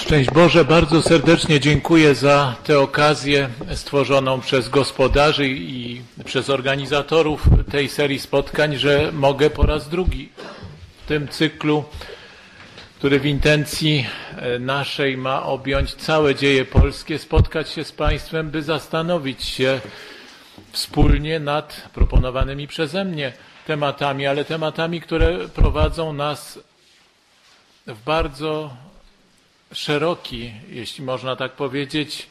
Szczęść Boże, bardzo serdecznie dziękuję za tę okazję stworzoną przez gospodarzy i przez organizatorów tej serii spotkań, że mogę po raz drugi w tym cyklu, który w intencji naszej ma objąć całe dzieje polskie, spotkać się z Państwem, by zastanowić się wspólnie nad proponowanymi przeze mnie tematami, ale tematami, które prowadzą nas w bardzo szeroki, jeśli można tak powiedzieć,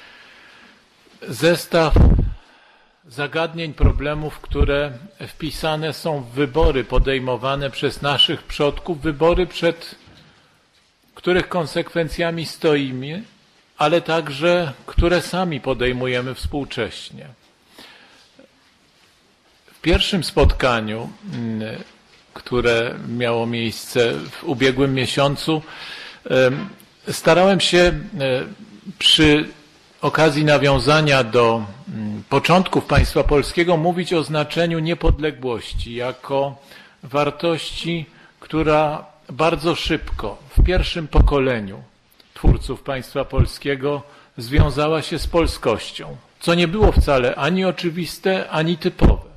zestaw zagadnień, problemów, które wpisane są w wybory podejmowane przez naszych przodków, wybory, przed których konsekwencjami stoimy, ale także które sami podejmujemy współcześnie. W pierwszym spotkaniu, które miało miejsce w ubiegłym miesiącu, starałem się przy okazji nawiązania do początków państwa polskiego mówić o znaczeniu niepodległości jako wartości, która bardzo szybko w pierwszym pokoleniu twórców państwa polskiego związała się z polskością, co nie było wcale ani oczywiste, ani typowe.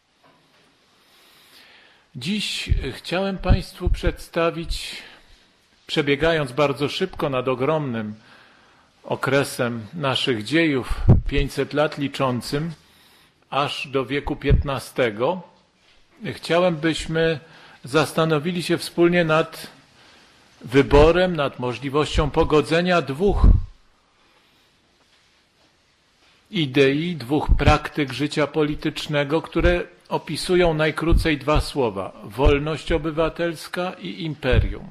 Dziś chciałem Państwu przedstawić, przebiegając bardzo szybko nad ogromnym okresem naszych dziejów, 500 lat liczącym, aż do wieku XV, chciałem, byśmy zastanowili się wspólnie nad wyborem, nad możliwością pogodzenia dwóch idei, dwóch praktyk życia politycznego, które opisują najkrócej dwa słowa: wolność obywatelska i imperium.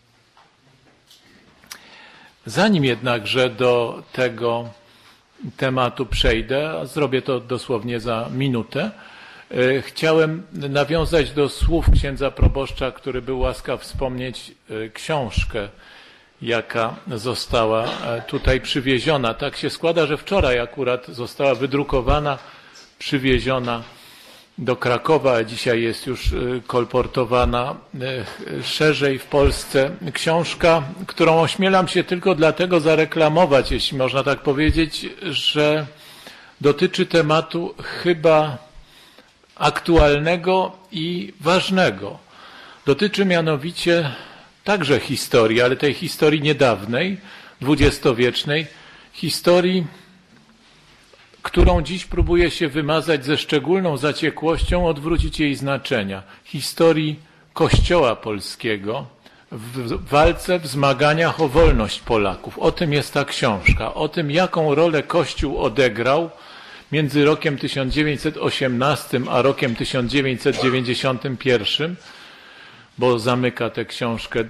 Zanim jednakże do tego tematu przejdę, a zrobię to dosłownie za minutę, chciałem nawiązać do słów księdza proboszcza, który był łaskaw wspomnieć książkę, jaka została tutaj przywieziona. Tak się składa, że wczoraj akurat została wydrukowana, przywieziona do Krakowa, a dzisiaj jest już kolportowana szerzej w Polsce. Książka, którą ośmielam się tylko dlatego zareklamować, jeśli można tak powiedzieć, że dotyczy tematu chyba aktualnego i ważnego. Dotyczy mianowicie także historii, ale tej historii niedawnej, dwudziestowiecznej, historii, którą dziś próbuje się wymazać ze szczególną zaciekłością, odwrócić jej znaczenia. Historii Kościoła polskiego w walce, w zmaganiach o wolność Polaków. O tym jest ta książka, o tym, jaką rolę Kościół odegrał między rokiem 1918 a rokiem 1991, bo zamyka tę książkę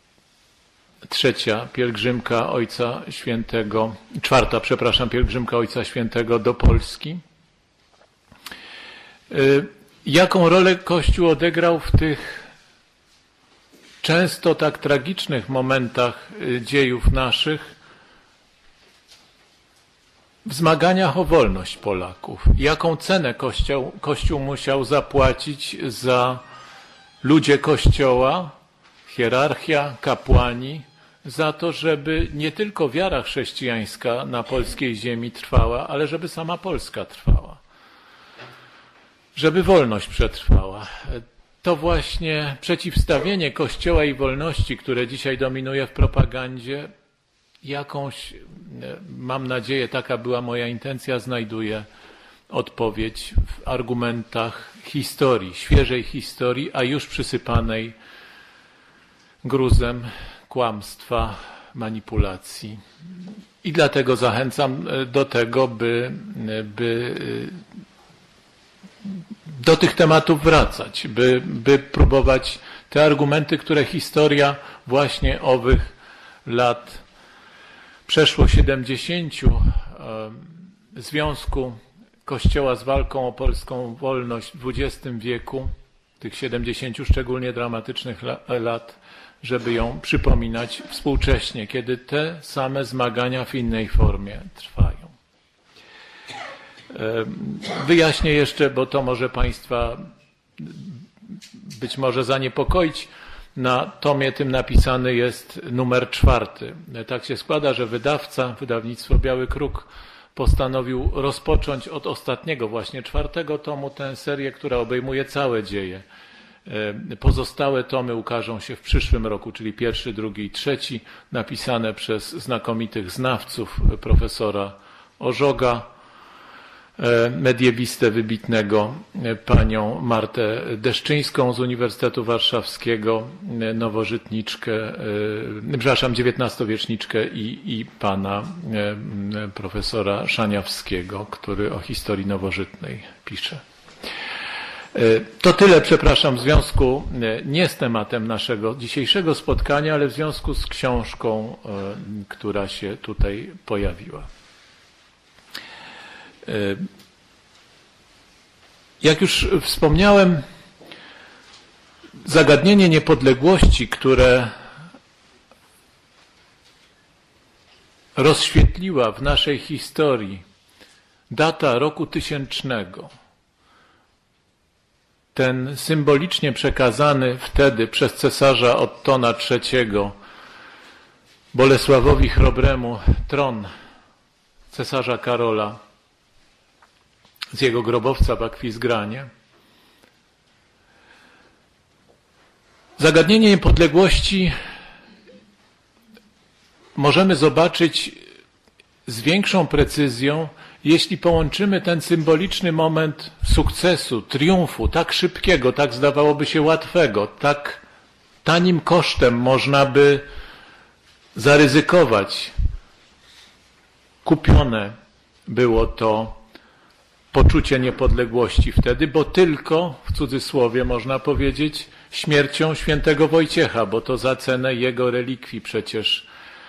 czwarta pielgrzymka Ojca Świętego do Polski. Jaką rolę Kościół odegrał w tych często tak tragicznych momentach dziejów naszych w zmaganiach o wolność Polaków? Jaką cenę Kościół musiał zapłacić za ludzie Kościoła, hierarchia, kapłani, za to, żeby nie tylko wiara chrześcijańska na polskiej ziemi trwała, ale żeby sama Polska trwała, żeby wolność przetrwała. To właśnie przeciwstawienie Kościoła i wolności, które dzisiaj dominuje w propagandzie, jakąś, mam nadzieję, taka była moja intencja, znajduje odpowiedź w argumentach historii, świeżej historii, a już przysypanej gruzem kłamstwa, manipulacji. I dlatego zachęcam do tego, by do tych tematów wracać, by próbować te argumenty, które historia właśnie owych lat przeszło 70 związku Kościoła z walką o polską wolność w XX wieku, tych 70 szczególnie dramatycznych lat, żeby ją przypominać współcześnie, kiedy te same zmagania w innej formie trwają. Wyjaśnię jeszcze, bo to może Państwa być może zaniepokoić. Na tomie tym napisany jest numer 4. Tak się składa, że wydawnictwo Biały Kruk postanowił rozpocząć od ostatniego, właśnie 4. tomu, tę serię, która obejmuje całe dzieje. Pozostałe tomy ukażą się w przyszłym roku, czyli 1., 2. i 3, napisane przez znakomitych znawców, profesora Ożoga, mediewistę wybitnego, panią Martę Deszczyńską z Uniwersytetu Warszawskiego, XIX-wieczniczkę i pana profesora Szaniawskiego, który o historii nowożytnej pisze. To tyle, przepraszam, w związku nie z tematem naszego dzisiejszego spotkania, ale w związku z książką, która się tutaj pojawiła. Jak już wspomniałem, zagadnienie niepodległości, które rozświetliła w naszej historii data roku 1000, ten symbolicznie przekazany wtedy przez cesarza Ottona III Bolesławowi Chrobremu tron cesarza Karola z jego grobowca w Akwizgranie. Zagadnienie niepodległości możemy zobaczyć z większą precyzją, jeśli połączymy ten symboliczny moment sukcesu, triumfu, tak szybkiego, tak zdawałoby się łatwego, tak tanim kosztem można by zaryzykować. Kupione było to poczucie niepodległości wtedy, bo tylko, w cudzysłowie można powiedzieć, śmiercią świętego Wojciecha, bo to za cenę jego relikwii przecież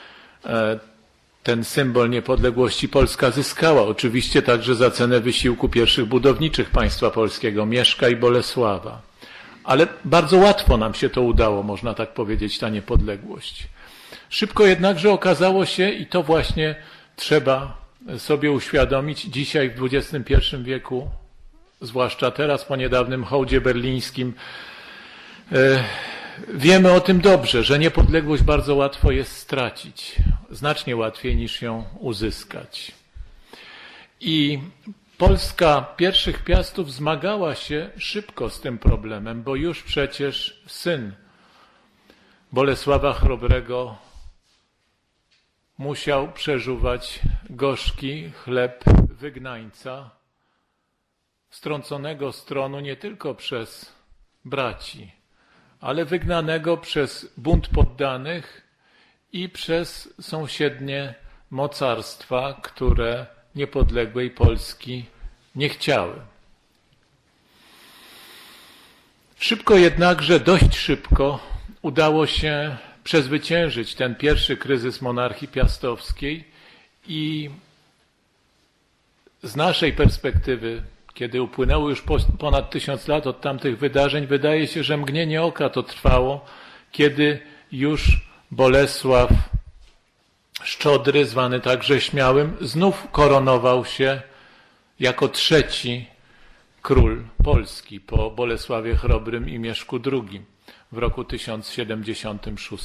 ten symbol niepodległości Polska zyskała. Oczywiście także za cenę wysiłku pierwszych budowniczych państwa polskiego, Mieszka i Bolesława. Ale bardzo łatwo nam się to udało, można tak powiedzieć, ta niepodległość. Szybko jednakże okazało się, i to właśnie trzeba sobie uświadomić dzisiaj w XXI wieku, zwłaszcza teraz po niedawnym hołdzie berlińskim, wiemy o tym dobrze, że niepodległość bardzo łatwo jest stracić, znacznie łatwiej niż ją uzyskać. I Polska pierwszych Piastów zmagała się szybko z tym problemem, bo już przecież syn Bolesława Chrobrego musiał przeżuwać gorzki chleb wygnańca, strąconego z tronu nie tylko przez braci, ale wygnanego przez bunt poddanych i przez sąsiednie mocarstwa, które niepodległej Polski nie chciały. Szybko jednakże, dość szybko udało się przezwyciężyć ten pierwszy kryzys monarchii piastowskiej i z naszej perspektywy, kiedy upłynęło już ponad 1000 lat od tamtych wydarzeń, wydaje się, że mgnienie oka to trwało, kiedy już Bolesław Szczodry, zwany także Śmiałym, znów koronował się jako trzeci król Polski po Bolesławie Chrobrym i Mieszku II w roku 1076.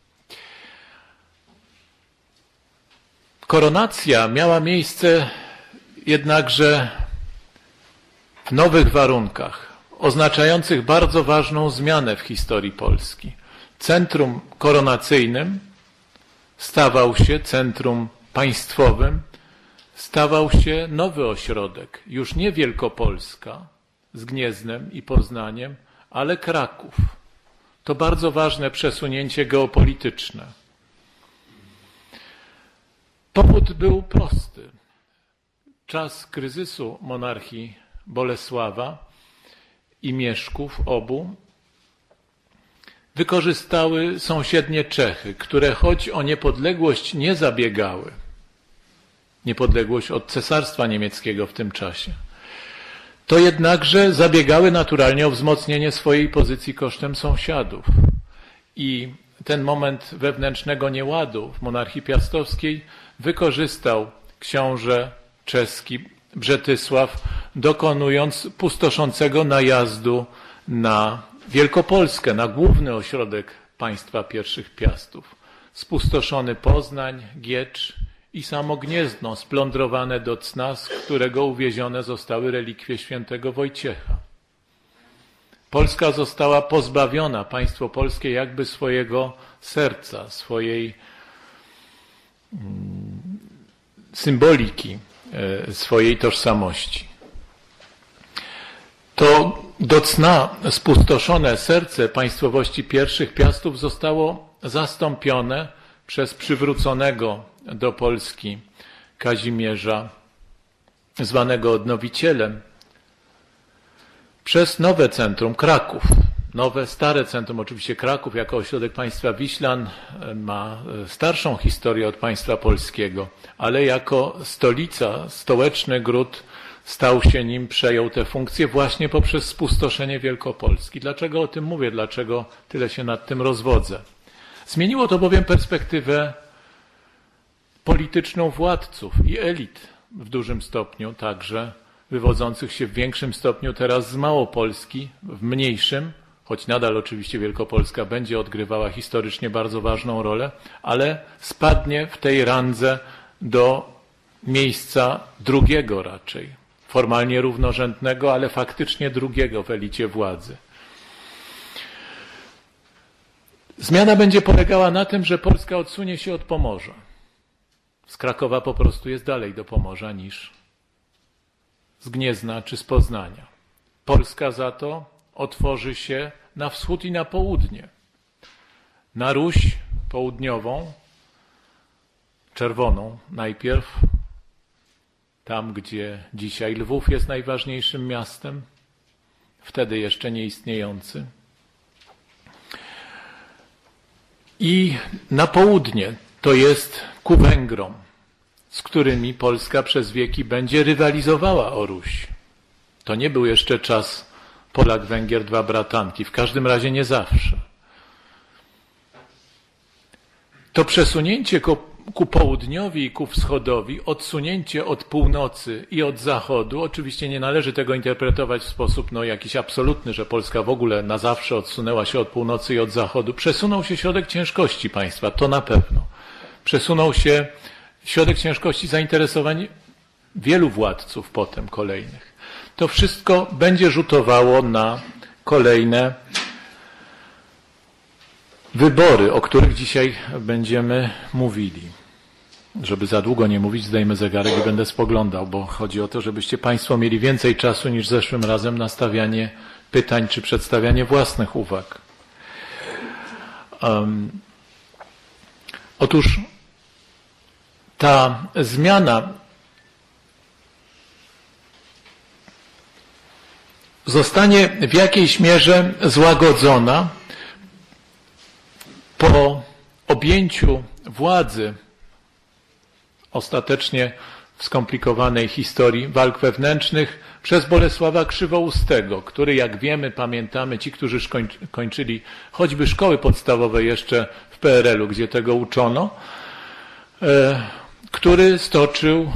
Koronacja miała miejsce jednakże w nowych warunkach, oznaczających bardzo ważną zmianę w historii Polski. Centrum koronacyjnym stawał się centrum państwowym, stawał się nowy ośrodek, już nie Wielkopolska z Gniezdnem i Poznaniem, ale Kraków. To bardzo ważne przesunięcie geopolityczne. Powód był prosty. Czas kryzysu monarchii Bolesława i Mieszków obu wykorzystały sąsiednie Czechy, które choć o niepodległość nie zabiegały, niepodległość od Cesarstwa Niemieckiego w tym czasie, to jednakże zabiegały naturalnie o wzmocnienie swojej pozycji kosztem sąsiadów. I ten moment wewnętrznego nieładu w monarchii piastowskiej wykorzystał książę czeski Brzetysław, dokonując pustoszącego najazdu na Wielkopolskę, na główny ośrodek państwa pierwszych Piastów. Spustoszony Poznań, Giecz i samo Gniezno splądrowane do cna, z którego uwiezione zostały relikwie świętego Wojciecha. Polska została pozbawiona, państwo polskie, jakby swojego serca, swojej symboliki, swojej tożsamości. To do cna spustoszone serce państwowości pierwszych Piastów zostało zastąpione przez przywróconego do Polski Kazimierza, zwanego odnowicielem, przez nowe centrum Kraków. Nowe, stare centrum, oczywiście Kraków jako ośrodek państwa Wiślan ma starszą historię od państwa polskiego, ale jako stolica, stołeczny gród stał się nim, przejął tę funkcję właśnie poprzez spustoszenie Wielkopolski. Dlaczego o tym mówię? Dlaczego tyle się nad tym rozwodzę? Zmieniło to bowiem perspektywę polityczną władców i elit w dużym stopniu, także wywodzących się w większym stopniu teraz z Małopolski, w mniejszym, choć nadal oczywiście Wielkopolska będzie odgrywała historycznie bardzo ważną rolę, ale spadnie w tej randze do miejsca drugiego raczej, formalnie równorzędnego, ale faktycznie drugiego w elicie władzy. Zmiana będzie polegała na tym, że Polska odsunie się od Pomorza. Z Krakowa po prostu jest dalej do Pomorza niż z Gniezna czy z Poznania. Polska za to otworzy się na wschód i na południe. Na Ruś południową, czerwoną najpierw, tam gdzie dzisiaj Lwów jest najważniejszym miastem, wtedy jeszcze nieistniejący. I na południe, to jest ku Węgrom, z którymi Polska przez wieki będzie rywalizowała o Ruś. To nie był jeszcze czas Polak-Węgier, dwa bratanki, w każdym razie nie zawsze. To przesunięcie ku południowi i ku wschodowi, odsunięcie od północy i od zachodu, oczywiście nie należy tego interpretować w sposób jakiś absolutny, że Polska w ogóle na zawsze odsunęła się od północy i od zachodu. Przesunął się środek ciężkości państwa, to na pewno. Przesunął się środek ciężkości zainteresowań wielu władców potem kolejnych. To wszystko będzie rzutowało na kolejne wybory, o których dzisiaj będziemy mówili. Żeby za długo nie mówić, zdejmę zegarek i będę spoglądał, bo chodzi o to, żebyście Państwo mieli więcej czasu niż zeszłym razem na stawianie pytań czy przedstawianie własnych uwag. Otóż ta zmiana zostanie w jakiejś mierze złagodzona po objęciu władzy ostatecznie w skomplikowanej historii walk wewnętrznych przez Bolesława Krzywoustego, który, jak wiemy, pamiętamy, ci, którzy kończyli choćby szkoły podstawowe jeszcze w PRL-u, gdzie tego uczono, który stoczył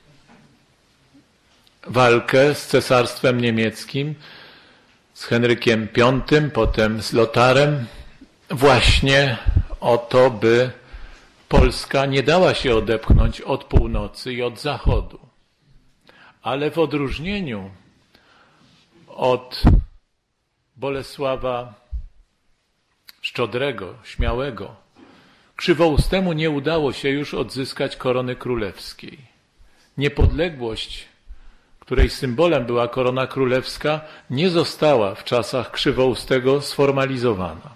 walkę z Cesarstwem Niemieckim, z Henrykiem V, potem z Lotarem, właśnie o to, by Polska nie dała się odepchnąć od północy i od zachodu. Ale w odróżnieniu od Bolesława Szczodrego, Śmiałego, Krzywoustemu nie udało się już odzyskać korony królewskiej. Niepodległość, której symbolem była korona królewska, nie została w czasach Krzywoustego sformalizowana.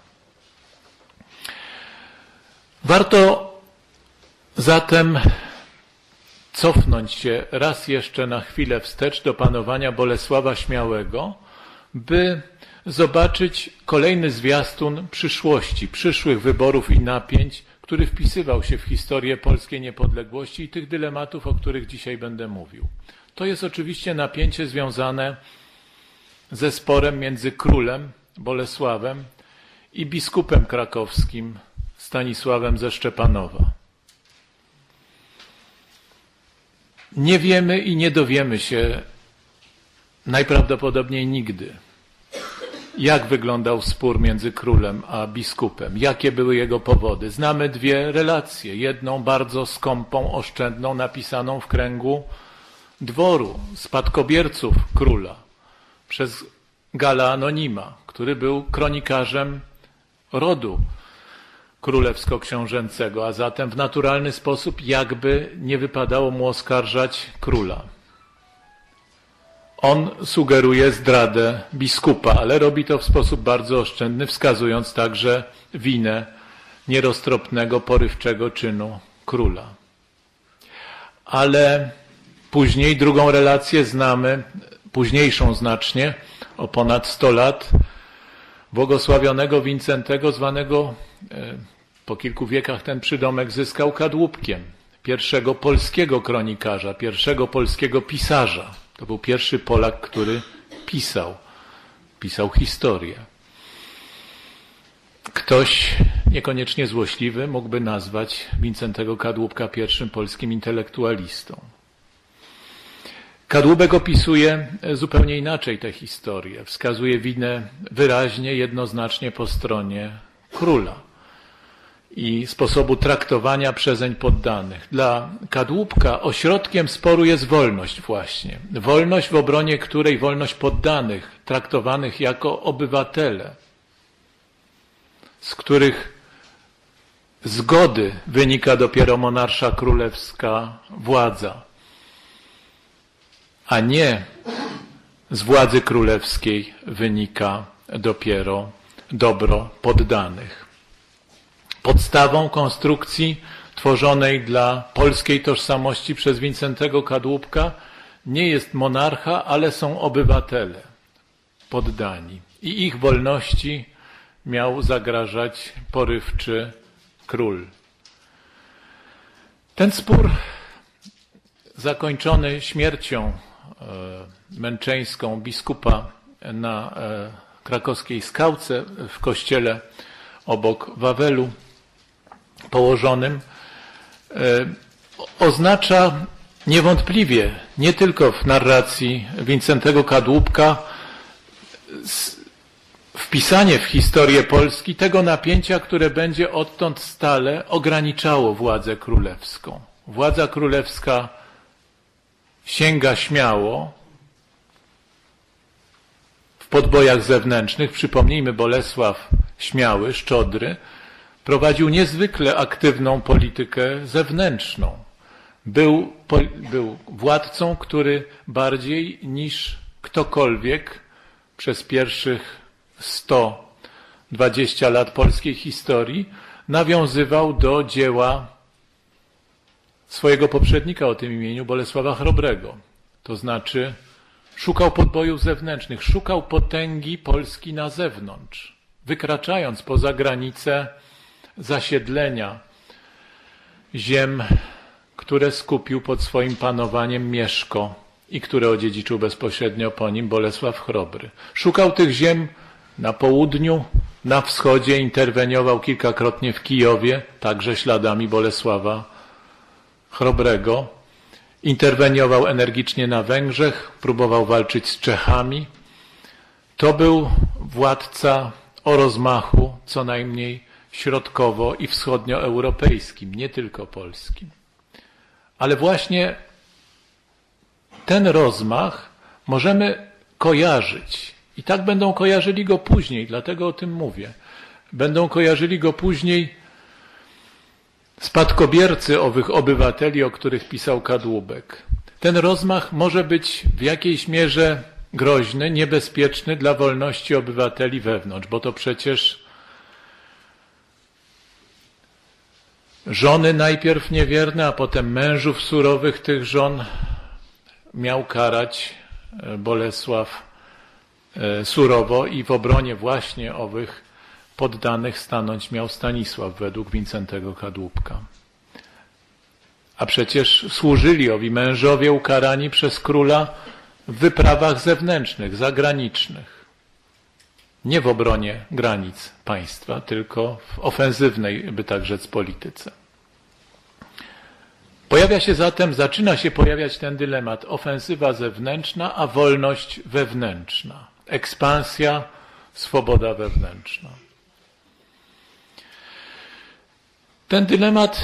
Warto zatem cofnąć się raz jeszcze na chwilę wstecz do panowania Bolesława Śmiałego, by zobaczyć kolejny zwiastun przyszłości, przyszłych wyborów i napięć, który wpisywał się w historię polskiej niepodległości i tych dylematów, o których dzisiaj będę mówił. To jest oczywiście napięcie związane ze sporem między królem Bolesławem i biskupem krakowskim Stanisławem ze Szczepanowa. Nie wiemy i nie dowiemy się najprawdopodobniej nigdy, Jak wyglądał spór między królem a biskupem? Jakie były jego powody? Znamy dwie relacje. Jedną bardzo skąpą, oszczędną, napisaną w kręgu dworu, spadkobierców króla, przez Galla Anonima, który był kronikarzem rodu królewsko-książęcego, a zatem w naturalny sposób jakby nie wypadało mu oskarżać króla. On sugeruje zdradę biskupa, ale robi to w sposób bardzo oszczędny, wskazując także winę nieroztropnego, porywczego czynu króla. Ale później drugą relację znamy, późniejszą znacznie, o ponad 100 lat, błogosławionego Wincentego, zwanego po kilku wiekach ten przydomek zyskał kadłubkiem, pierwszego polskiego kronikarza, pierwszego polskiego pisarza. To był pierwszy Polak, który pisał historię. Ktoś niekoniecznie złośliwy mógłby nazwać Wincentego Kadłubka pierwszym polskim intelektualistą. Kadłubek opisuje zupełnie inaczej tę historię. Wskazuje winę wyraźnie, jednoznacznie po stronie króla i sposobu traktowania przezeń poddanych. Dla Kadłubka ośrodkiem sporu jest wolność właśnie. Wolność, w obronie której wolność poddanych, traktowanych jako obywatele, z których zgody wynika dopiero monarcha królewska władza, a nie z władzy królewskiej wynika dopiero dobro poddanych. Podstawą konstrukcji tworzonej dla polskiej tożsamości przez Wincentego Kadłubka nie jest monarcha, ale są obywatele poddani. I ich wolności miał zagrażać porywczy król. Ten spór zakończony śmiercią męczeńską biskupa na krakowskiej skałce w kościele obok Wawelu położonym oznacza niewątpliwie, nie tylko w narracji Wincentego Kadłubka, wpisanie w historię Polski tego napięcia, które będzie odtąd stale ograniczało władzę królewską. Władza królewska sięga śmiało w podbojach zewnętrznych. Przypomnijmy, Bolesław Śmiały, Szczodry, prowadził niezwykle aktywną politykę zewnętrzną. Był władcą, który bardziej niż ktokolwiek przez pierwszych 120 lat polskiej historii nawiązywał do dzieła swojego poprzednika o tym imieniu, Bolesława Chrobrego. To znaczy szukał podbojów zewnętrznych, szukał potęgi Polski na zewnątrz, wykraczając poza granice zasiedlenia ziem, które skupił pod swoim panowaniem Mieszko i które odziedziczył bezpośrednio po nim Bolesław Chrobry. Szukał tych ziem na południu, na wschodzie, interweniował kilkakrotnie w Kijowie, także śladami Bolesława Chrobrego. Interweniował energicznie na Węgrzech, próbował walczyć z Czechami. To był władca o rozmachu co najmniej środkowo- i wschodnioeuropejskim, nie tylko polskim. Ale właśnie ten rozmach możemy kojarzyć. I tak będą kojarzyli go później, dlatego o tym mówię. Będą kojarzyli go później spadkobiercy owych obywateli, o których pisał Kadłubek. Ten rozmach może być w jakiejś mierze groźny, niebezpieczny dla wolności obywateli wewnątrz, bo to przecież żony najpierw niewierne, a potem mężów surowych tych żon miał karać Bolesław surowo i w obronie właśnie owych poddanych stanąć miał Stanisław według Wincentego Kadłubka. A przecież służyli owi mężowie ukarani przez króla w wyprawach zewnętrznych, zagranicznych. Nie w obronie granic państwa, tylko w ofensywnej, by tak rzec, polityce. Zaczyna się pojawiać ten dylemat: ofensywa zewnętrzna, a wolność wewnętrzna. Ekspansja swoboda wewnętrzna. Ten dylemat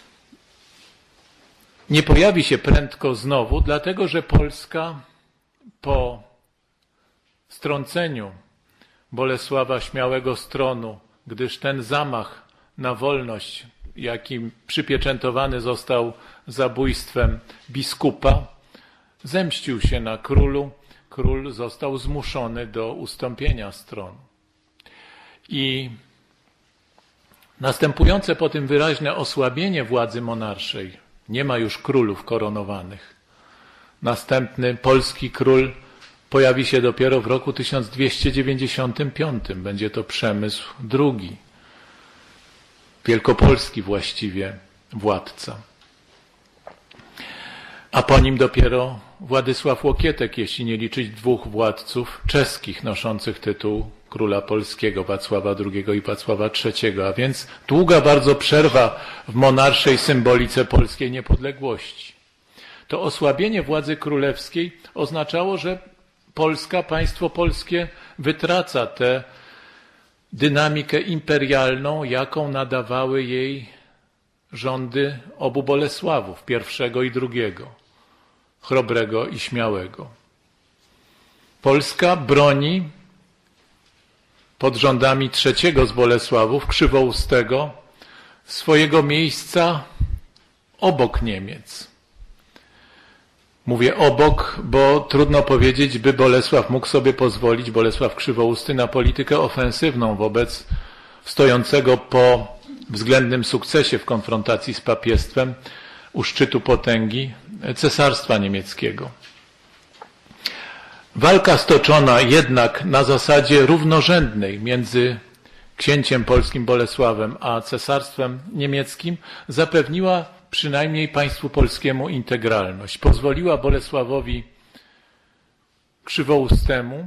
nie pojawi się prędko znowu, dlatego że Polska po strąceniu Bolesława Śmiałego z tronu, gdyż ten zamach na wolność, jakim przypieczętowany został zabójstwem biskupa, zemścił się na królu. Król został zmuszony do ustąpienia z tronu. I następujące po tym wyraźne osłabienie władzy monarszej, nie ma już królów koronowanych. Następny polski król pojawi się dopiero w roku 1295. Będzie to Przemysł II, wielkopolski właściwie władca. A po nim dopiero Władysław Łokietek, jeśli nie liczyć dwóch władców czeskich noszących tytuł króla polskiego, Wacława II i Wacława III, a więc długa bardzo przerwa w monarszej symbolice polskiej niepodległości. To osłabienie władzy królewskiej oznaczało, że Polska, państwo polskie wytraca tę dynamikę imperialną, jaką nadawały jej rządy obu Bolesławów, pierwszego i drugiego, chrobrego i śmiałego. Polska broni pod rządami trzeciego z Bolesławów, Krzywoustego, swojego miejsca obok Niemiec. Mówię obok, bo trudno powiedzieć, by Bolesław mógł sobie pozwolić, Bolesław Krzywousty, na politykę ofensywną wobec stojącego po względnym sukcesie w konfrontacji z papiestwem u szczytu potęgi Cesarstwa Niemieckiego. Walka stoczona jednak na zasadzie równorzędnej między księciem polskim Bolesławem a Cesarstwem Niemieckim zapewniła przynajmniej państwu polskiemu integralność. Pozwoliła Bolesławowi Krzywoustemu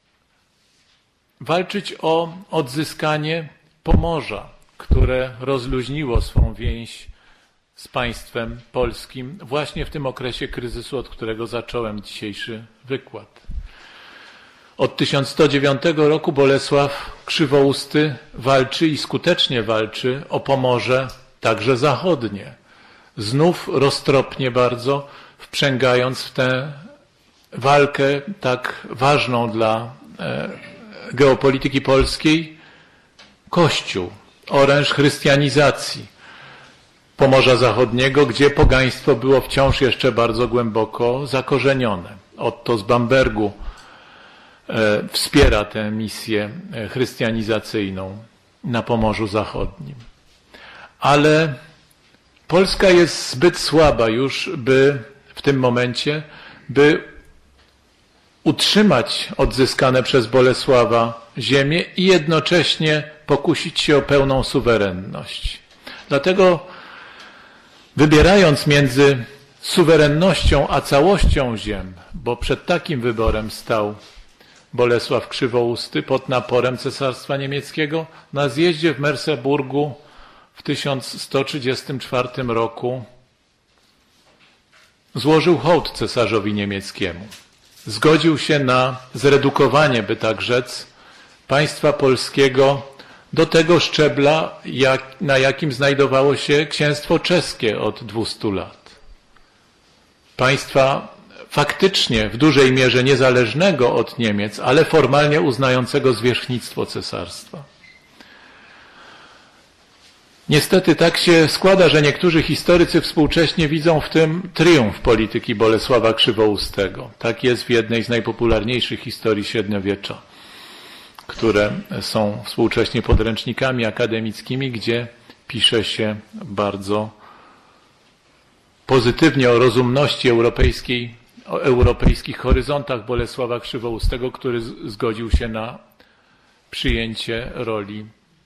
walczyć o odzyskanie Pomorza, które rozluźniło swą więź z państwem polskim właśnie w tym okresie kryzysu, od którego zacząłem dzisiejszy wykład. Od 1109 roku Bolesław Krzywousty walczy i skutecznie walczy o Pomorze, także zachodnie. Znów roztropnie bardzo wprzęgając w tę walkę tak ważną dla geopolityki polskiej Kościół, oręż chrystianizacji Pomorza Zachodniego, gdzie pogaństwo było wciąż jeszcze bardzo głęboko zakorzenione. Otto z Bambergu wspiera tę misję chrystianizacyjną na Pomorzu Zachodnim. Ale Polska jest zbyt słaba już, by w tym momencie, by utrzymać odzyskane przez Bolesława ziemię i jednocześnie pokusić się o pełną suwerenność. Dlatego wybierając między suwerennością a całością ziem, bo przed takim wyborem stał Bolesław Krzywousty pod naporem Cesarstwa Niemieckiego, na zjeździe w Merseburgu w 1134 roku złożył hołd cesarzowi niemieckiemu. Zgodził się na zredukowanie, by tak rzec, państwa polskiego do tego szczebla, na jakim znajdowało się księstwo czeskie od 200 lat. Państwa faktycznie w dużej mierze niezależnego od Niemiec, ale formalnie uznającego zwierzchnictwo cesarstwa. Niestety tak się składa, że niektórzy historycy współcześnie widzą w tym triumf polityki Bolesława Krzywoustego. Tak jest w jednej z najpopularniejszych historii średniowiecza, które są współcześnie podręcznikami akademickimi, gdzie pisze się bardzo pozytywnie o rozumności europejskiej, o europejskich horyzontach Bolesława Krzywoustego, który zgodził się na przyjęcie roli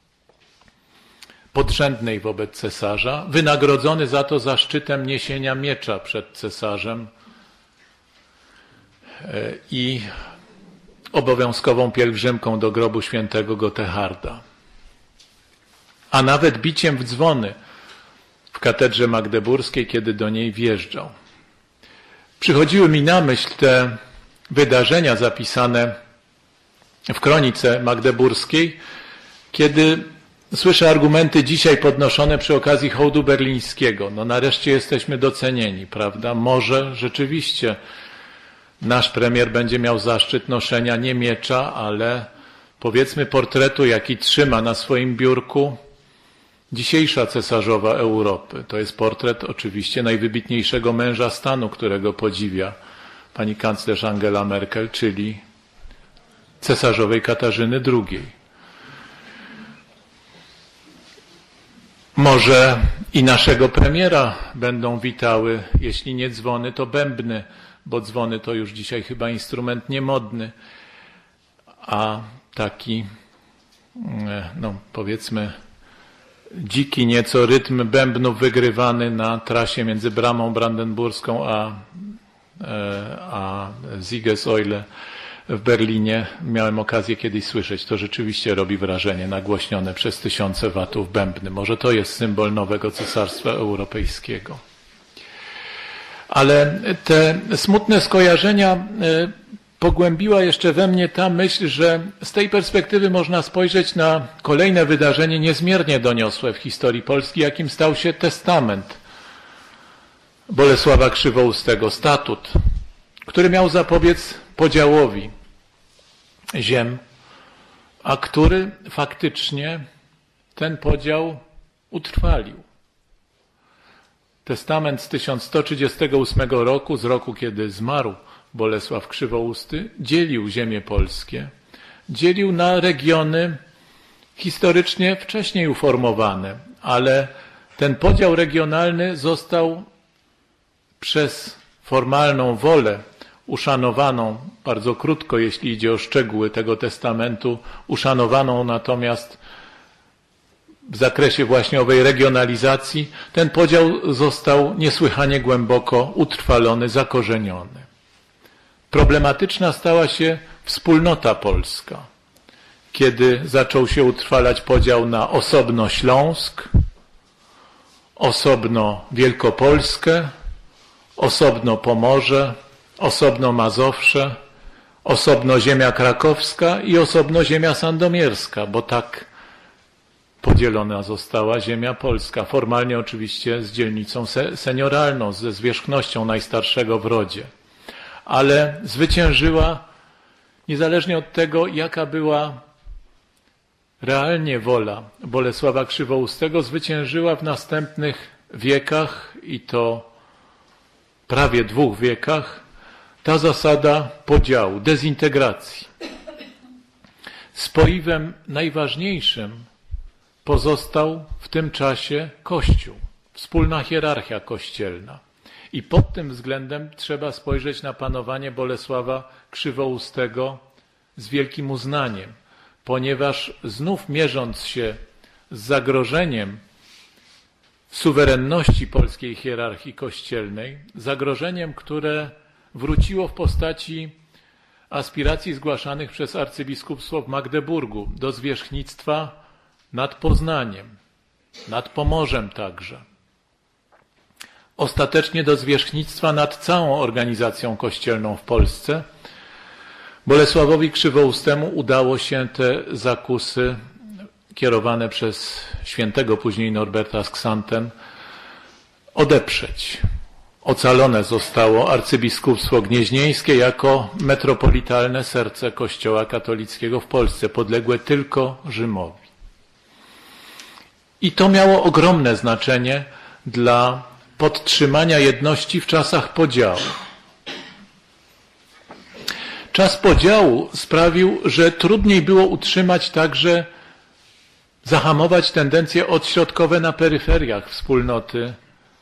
podrzędnej wobec cesarza, wynagrodzony za to zaszczytem niesienia miecza przed cesarzem i obowiązkową pielgrzymką do grobu świętego Gotteharda, a nawet biciem w dzwony w katedrze magdeburskiej, kiedy do niej wjeżdżał. Przychodziły mi na myśl te wydarzenia zapisane w kronice magdeburskiej, kiedy słyszę argumenty dzisiaj podnoszone przy okazji hołdu berlińskiego. No nareszcie jesteśmy docenieni, prawda? Może rzeczywiście nasz premier będzie miał zaszczyt noszenia nie miecza, ale powiedzmy portretu, jaki trzyma na swoim biurku dzisiejsza cesarzowa Europy. To jest portret oczywiście najwybitniejszego męża stanu, którego podziwia pani kanclerz Angela Merkel, czyli cesarzowej Katarzyny II. Może i naszego premiera będą witały, jeśli nie dzwony, to bębny, bo dzwony to już dzisiaj chyba instrument niemodny, a taki, no powiedzmy, dziki nieco rytm bębnów wygrywany na trasie między Bramą Brandenburską a Siegesäule w Berlinie. Miałem okazję kiedyś słyszeć. To rzeczywiście robi wrażenie, nagłośnione przez tysiące watów bębny. Może to jest symbol nowego cesarstwa europejskiego. Ale te smutne skojarzenia pogłębiła jeszcze we mnie ta myśl, że z tej perspektywy można spojrzeć na kolejne wydarzenie niezmiernie doniosłe w historii Polski, jakim stał się testament Bolesława Krzywoustego, statut, który miał zapobiec podziałowi ziem, a który faktycznie ten podział utrwalił. Testament z 1138 roku, z roku, kiedy zmarł Bolesław Krzywousty, dzielił ziemie polskie, dzielił na regiony historycznie wcześniej uformowane, ale ten podział regionalny został przez formalną wolę uszanowaną, bardzo krótko, jeśli idzie o szczegóły tego testamentu, uszanowaną natomiast w zakresie właśnie owej regionalizacji, ten podział został niesłychanie głęboko utrwalony, zakorzeniony. Problematyczna stała się wspólnota polska, kiedy zaczął się utrwalać podział na osobno Śląsk, osobno Wielkopolskę, osobno Pomorze, osobno Mazowsze, osobno ziemia krakowska i osobno ziemia sandomierska, bo tak podzielona została ziemia polska. Formalnie oczywiście z dzielnicą senioralną, ze zwierzchnością najstarszego w rodzie. Ale zwyciężyła, niezależnie od tego, jaka była realnie wola Bolesława Krzywoustego, zwyciężyła w następnych wiekach, i to prawie 2 wiekach, ta zasada podziału, dezintegracji. Spoiwem najważniejszym pozostał w tym czasie Kościół, wspólna hierarchia kościelna. I pod tym względem trzeba spojrzeć na panowanie Bolesława Krzywoustego z wielkim uznaniem, ponieważ znów mierząc się z zagrożeniem suwerenności polskiej hierarchii kościelnej, zagrożeniem, które wróciło w postaci aspiracji zgłaszanych przez arcybiskupstwo w Magdeburgu do zwierzchnictwa nad Poznaniem, nad Pomorzem także. Ostatecznie do zwierzchnictwa nad całą organizacją kościelną w Polsce. Bolesławowi Krzywoustemu udało się te zakusy kierowane przez świętego później Norberta z Xanten odeprzeć. Ocalone zostało arcybiskupstwo gnieźnieńskie jako metropolitalne serce Kościoła katolickiego w Polsce, podległe tylko Rzymowi. I to miało ogromne znaczenie dla podtrzymania jedności w czasach podziału. Czas podziału sprawił, że trudniej było utrzymać także, zahamować tendencje odśrodkowe na peryferiach wspólnoty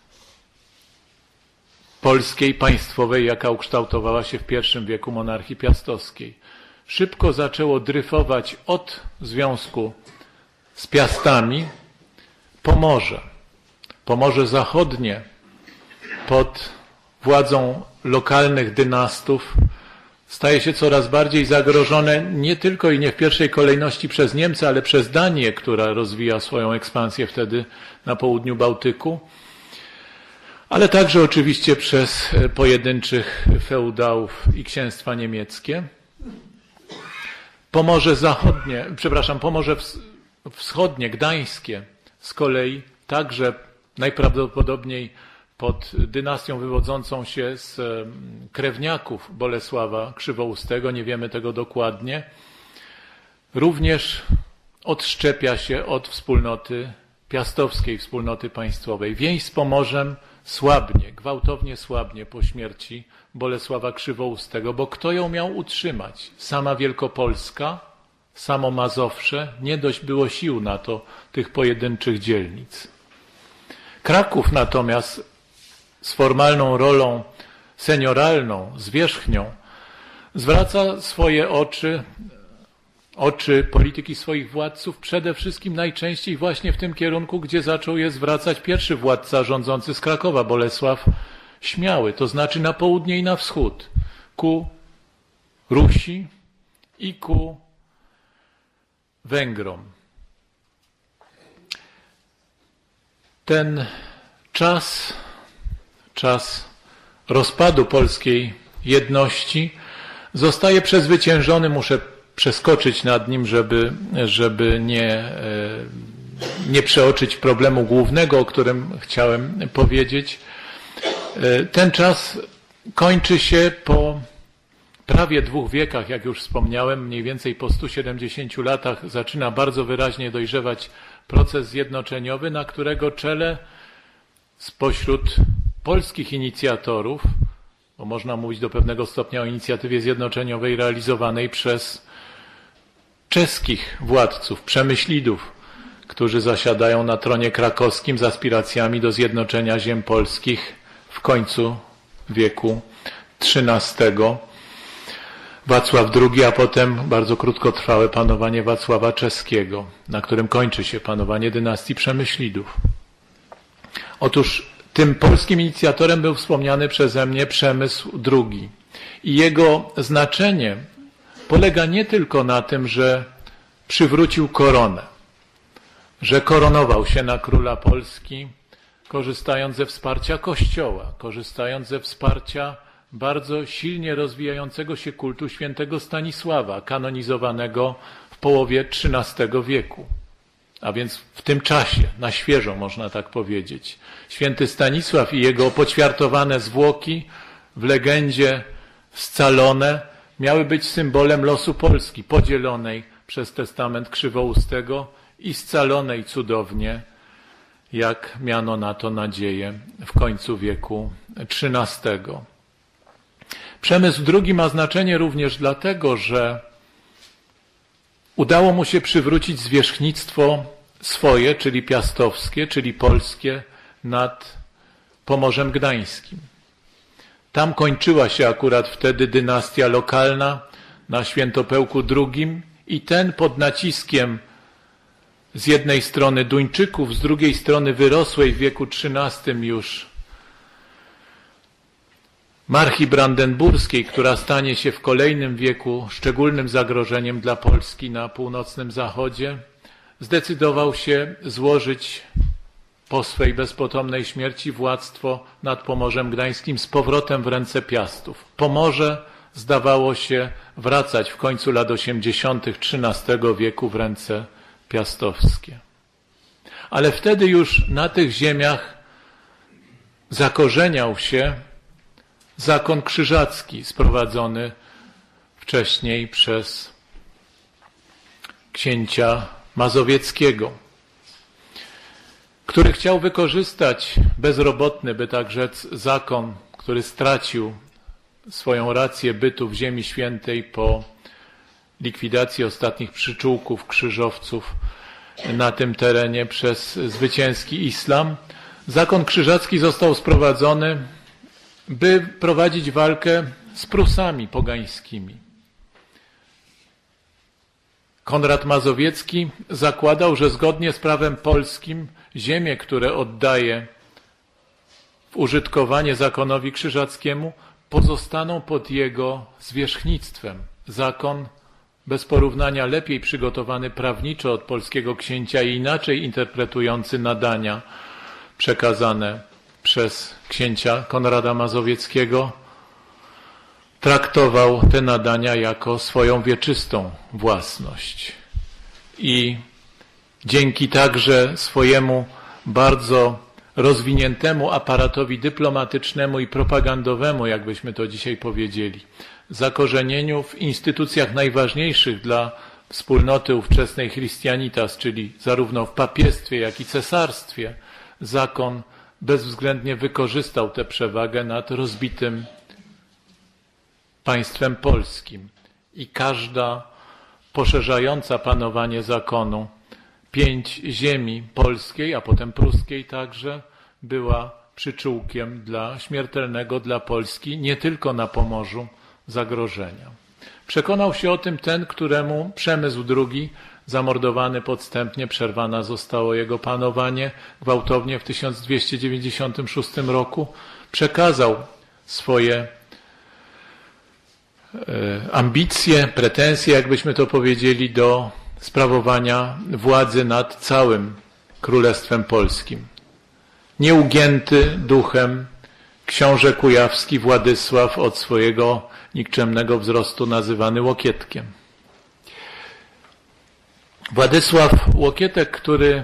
polskiej, państwowej, jaka ukształtowała się w I wieku monarchii piastowskiej. Szybko zaczęło dryfować od związku z Piastami Pomorze. Pomorze Zachodnie pod władzą lokalnych dynastów staje się coraz bardziej zagrożone nie tylko i nie w pierwszej kolejności przez Niemcy, ale przez Danię, która rozwija swoją ekspansję wtedy na południu Bałtyku, ale także oczywiście przez pojedynczych feudałów i księstwa niemieckie. Pomorze Wschodnie, Gdańskie z kolei także najprawdopodobniej pod dynastią wywodzącą się z krewniaków Bolesława Krzywoustego, nie wiemy tego dokładnie, również odszczepia się od wspólnoty piastowskiej, wspólnoty państwowej. Więź z Pomorzem słabnie, gwałtownie słabnie po śmierci Bolesława Krzywoustego, bo kto ją miał utrzymać? Sama Wielkopolska, samo Mazowsze, nie dość było sił na to tych pojedynczych dzielnic. Kraków natomiast z formalną rolą senioralną, zwierzchnią, zwraca swoje oczy polityki swoich władców przede wszystkim najczęściej właśnie w tym kierunku, gdzie zaczął je zwracać pierwszy władca rządzący z Krakowa, Bolesław Śmiały, to znaczy na południe i na wschód, ku Rusi i ku Węgrom. Ten czas rozpadu polskiej jedności zostaje przezwyciężony, muszę przeskoczyć nad nim, żeby nie przeoczyć problemu głównego, o którym chciałem powiedzieć. Ten czas kończy się po prawie 2 wiekach, jak już wspomniałem, mniej więcej po 170 latach zaczyna bardzo wyraźnie dojrzewać proces zjednoczeniowy, na którego czele spośród polskich inicjatorów, bo można mówić do pewnego stopnia o inicjatywie zjednoczeniowej realizowanej przez czeskich władców, przemyślidów, którzy zasiadają na tronie krakowskim z aspiracjami do zjednoczenia ziem polskich w końcu wieku XIII. Wacław II, a potem bardzo krótkotrwałe panowanie Wacława Czeskiego, na którym kończy się panowanie dynastii Przemyślidów. Otóż tym polskim inicjatorem był wspomniany przeze mnie Przemysł II. I jego znaczenie polega nie tylko na tym, że przywrócił koronę, że koronował się na króla Polski, korzystając ze wsparcia Kościoła, korzystając ze wsparcia bardzo silnie rozwijającego się kultu świętego Stanisława, kanonizowanego w połowie XIII wieku. A więc w tym czasie, na świeżo można tak powiedzieć. Święty Stanisław i jego poćwiartowane zwłoki w legendzie scalone miały być symbolem losu Polski, podzielonej przez testament Krzywoustego i scalonej cudownie, jak miano na to nadzieję w końcu wieku XIII. Przemysł II ma znaczenie również dlatego, że udało mu się przywrócić zwierzchnictwo swoje, czyli piastowskie, czyli polskie, nad Pomorzem Gdańskim. Tam kończyła się akurat wtedy dynastia lokalna na Świętopełku II i ten pod naciskiem z jednej strony Duńczyków, z drugiej strony wyrosłej w wieku XIII już Marchi Brandenburskiej, która stanie się w kolejnym wieku szczególnym zagrożeniem dla Polski na północnym zachodzie, zdecydował się złożyć po swej bezpotomnej śmierci władztwo nad Pomorzem Gdańskim z powrotem w ręce Piastów. Pomorze zdawało się wracać w końcu lat 80. XIII wieku w ręce piastowskie. Ale wtedy już na tych ziemiach zakorzeniał się zakon krzyżacki sprowadzony wcześniej przez księcia Mazowieckiego, który chciał wykorzystać bezrobotny, by tak rzec, zakon, który stracił swoją rację bytu w Ziemi Świętej po likwidacji ostatnich przyczółków krzyżowców na tym terenie przez zwycięski islam. Zakon krzyżacki został sprowadzony, by prowadzić walkę z Prusami pogańskimi. Konrad Mazowiecki zakładał, że zgodnie z prawem polskim ziemie, które oddaje w użytkowanie zakonowi krzyżackiemu, pozostaną pod jego zwierzchnictwem. Zakon bez porównania lepiej przygotowany prawniczo od polskiego księcia i inaczej interpretujący nadania przekazane przez księcia Konrada Mazowieckiego, traktował te nadania jako swoją wieczystą własność. I dzięki także swojemu bardzo rozwiniętemu aparatowi dyplomatycznemu i propagandowemu, jakbyśmy to dzisiaj powiedzieli, zakorzenieniu w instytucjach najważniejszych dla wspólnoty ówczesnej Christianitas, czyli zarówno w papiestwie, jak i cesarstwie, zakon bezwzględnie wykorzystał tę przewagę nad rozbitym państwem polskim. I każda poszerzająca panowanie zakonu 5 ziemi polskiej, a potem pruskiej także, była przyczółkiem śmiertelnego dla Polski, nie tylko na Pomorzu, zagrożenia. Przekonał się o tym ten, któremu Przemysł II, zamordowany podstępnie, przerwane zostało jego panowanie gwałtownie w 1296 roku, przekazał swoje ambicje, pretensje, jakbyśmy to powiedzieli, do sprawowania władzy nad całym Królestwem Polskim. Nieugięty duchem książę kujawski Władysław, od swojego nikczemnego wzrostu nazywany Łokietkiem. Władysław Łokietek, który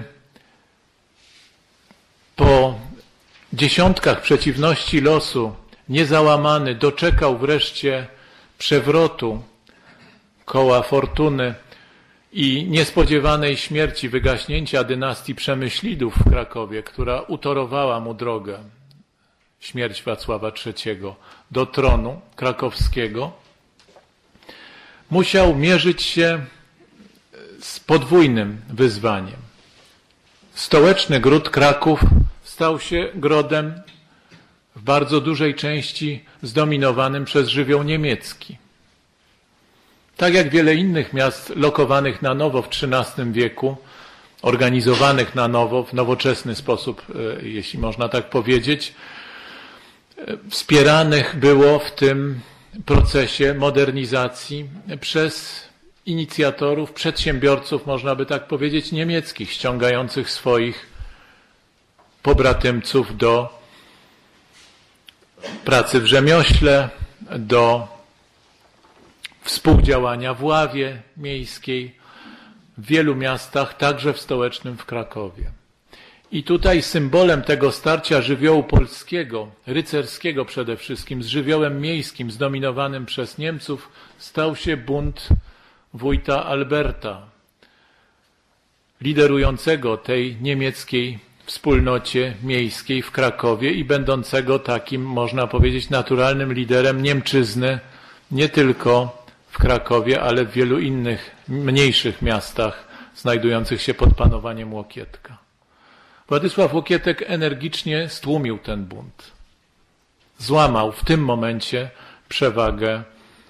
po dziesiątkach przeciwności losu, niezałamany, doczekał wreszcie przewrotu koła fortuny i niespodziewanej śmierci, wygaśnięcia dynastii Przemyślidów w Krakowie, która utorowała mu drogę, śmierć Wacława III, do tronu krakowskiego, musiał mierzyć się z podwójnym wyzwaniem. Stołeczny gród Kraków stał się grodem w bardzo dużej części zdominowanym przez żywioł niemiecki. Tak jak wiele innych miast lokowanych na nowo w XIII wieku, organizowanych na nowo w nowoczesny sposób, jeśli można tak powiedzieć, wspieranych było w tym procesie modernizacji przez inicjatorów, przedsiębiorców, można by tak powiedzieć, niemieckich, ściągających swoich pobratymców do pracy w rzemiośle, do współdziałania w ławie miejskiej w wielu miastach, także w stołecznym w Krakowie. I tutaj symbolem tego starcia żywiołu polskiego, rycerskiego przede wszystkim, z żywiołem miejskim zdominowanym przez Niemców, stał się bunt wójta Alberta, liderującego tej niemieckiej wspólnocie miejskiej w Krakowie i będącego takim, można powiedzieć, naturalnym liderem Niemczyzny, nie tylko w Krakowie, ale w wielu innych, mniejszych miastach znajdujących się pod panowaniem Łokietka. Władysław Łokietek energicznie stłumił ten bunt. Złamał w tym momencie przewagę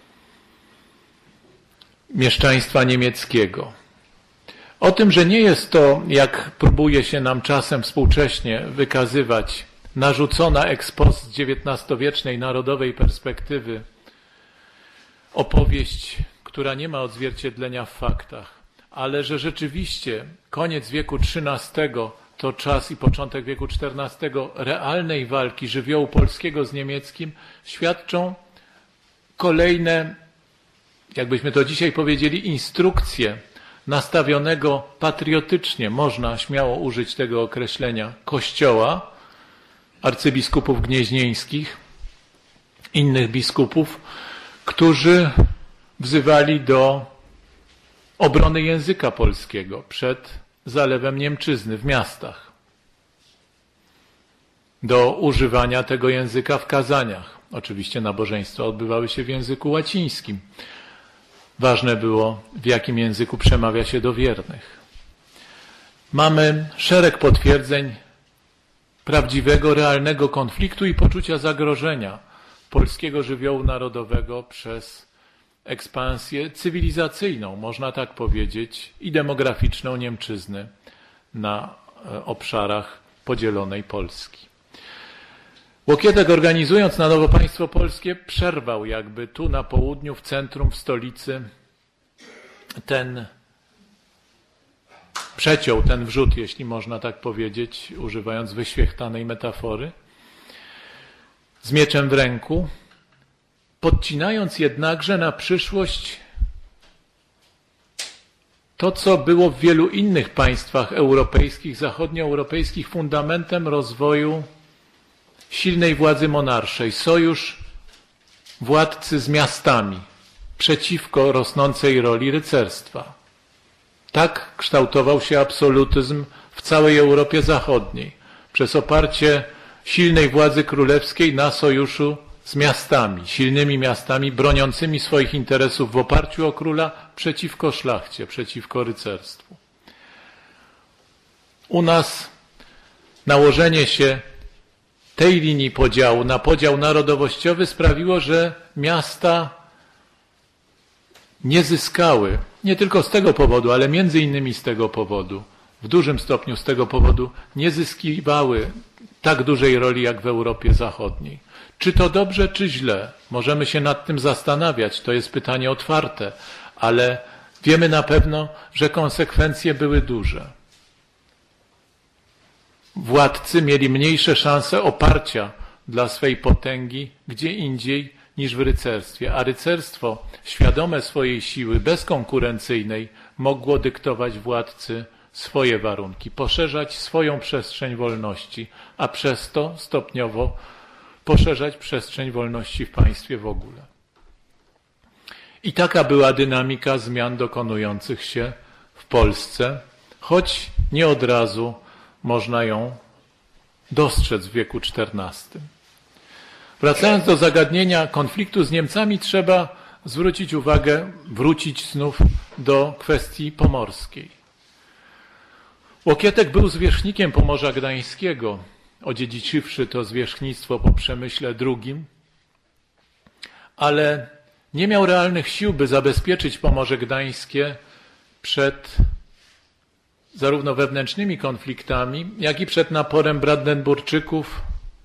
mieszczaństwa niemieckiego. O tym, że nie jest to, jak próbuje się nam czasem współcześnie wykazywać, narzucona ex post z XIX-wiecznej narodowej perspektywy opowieść, która nie ma odzwierciedlenia w faktach, ale że rzeczywiście koniec wieku XIII to czas i początek wieku XIV realnej walki żywiołu polskiego z niemieckim, świadczą kolejne, jakbyśmy to dzisiaj powiedzieli, instrukcje nastawionego patriotycznie, można śmiało użyć tego określenia, Kościoła, arcybiskupów gnieźnieńskich, innych biskupów, którzy wzywali do obrony języka polskiego przed zalewem Niemczyzny w miastach, do używania tego języka w kazaniach. Oczywiście nabożeństwa odbywały się w języku łacińskim. Ważne było, w jakim języku przemawia się do wiernych. Mamy szereg potwierdzeń prawdziwego, realnego konfliktu i poczucia zagrożenia polskiego żywiołu narodowego przez ekspansję cywilizacyjną, można tak powiedzieć, i demograficzną Niemczyzny na obszarach podzielonej Polski. Łokietek, organizując na nowo państwo polskie, przerwał jakby tu na południu, w centrum, w stolicy, przeciął ten wrzód, jeśli można tak powiedzieć, używając wyświechtanej metafory, z mieczem w ręku, podcinając jednakże na przyszłość to, co było w wielu innych państwach europejskich, zachodnioeuropejskich fundamentem rozwoju silnej władzy monarszej, sojusz władcy z miastami przeciwko rosnącej roli rycerstwa. Tak kształtował się absolutyzm w całej Europie Zachodniej, przez oparcie silnej władzy królewskiej na sojuszu z miastami, silnymi miastami broniącymi swoich interesów w oparciu o króla przeciwko szlachcie, przeciwko rycerstwu. U nas nałożenie się tej linii podziału na podział narodowościowy sprawiło, że miasta nie zyskały, nie tylko z tego powodu, ale między innymi z tego powodu, w dużym stopniu z tego powodu nie zyskiwały tak dużej roli jak w Europie Zachodniej. Czy to dobrze, czy źle? Możemy się nad tym zastanawiać, to jest pytanie otwarte, ale wiemy na pewno, że konsekwencje były duże. Władcy mieli mniejsze szanse oparcia dla swej potęgi gdzie indziej niż w rycerstwie, a rycerstwo, świadome swojej siły, bezkonkurencyjnej, mogło dyktować władcy swoje warunki, poszerzać swoją przestrzeń wolności, a przez to stopniowo poszerzać przestrzeń wolności w państwie w ogóle. I taka była dynamika zmian dokonujących się w Polsce, choć nie od razu można ją dostrzec w wieku XIV. Wracając do zagadnienia konfliktu z Niemcami, trzeba zwrócić uwagę, wrócić znów do kwestii pomorskiej. Łokietek był zwierzchnikiem Pomorza Gdańskiego, odziedziczywszy to zwierzchnictwo po Przemyśle II, ale nie miał realnych sił, by zabezpieczyć Pomorze Gdańskie przed zarówno wewnętrznymi konfliktami, jak i przed naporem Brandenburczyków,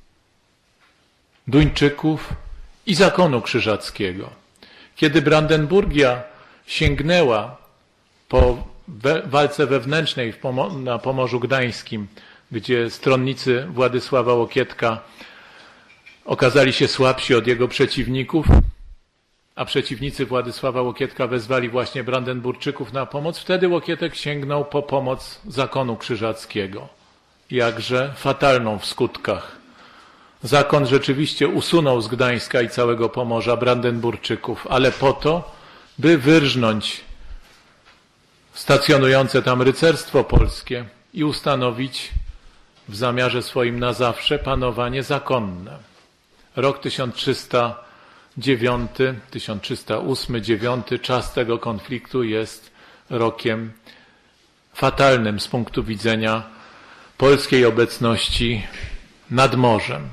Duńczyków i zakonu krzyżackiego. Kiedy Brandenburgia sięgnęła po walce wewnętrznej na Pomorzu Gdańskim, gdzie stronnicy Władysława Łokietka okazali się słabsi od jego przeciwników, a przeciwnicy Władysława Łokietka wezwali właśnie Brandenburczyków na pomoc, wtedy Łokietek sięgnął po pomoc zakonu krzyżackiego, jakże fatalną w skutkach. Zakon rzeczywiście usunął z Gdańska i całego Pomorza Brandenburczyków, ale po to, by wyrżnąć stacjonujące tam rycerstwo polskie i ustanowić w zamiarze swoim na zawsze panowanie zakonne. Rok 1309, 1308-9, czas tego konfliktu jest rokiem fatalnym z punktu widzenia polskiej obecności nad morzem.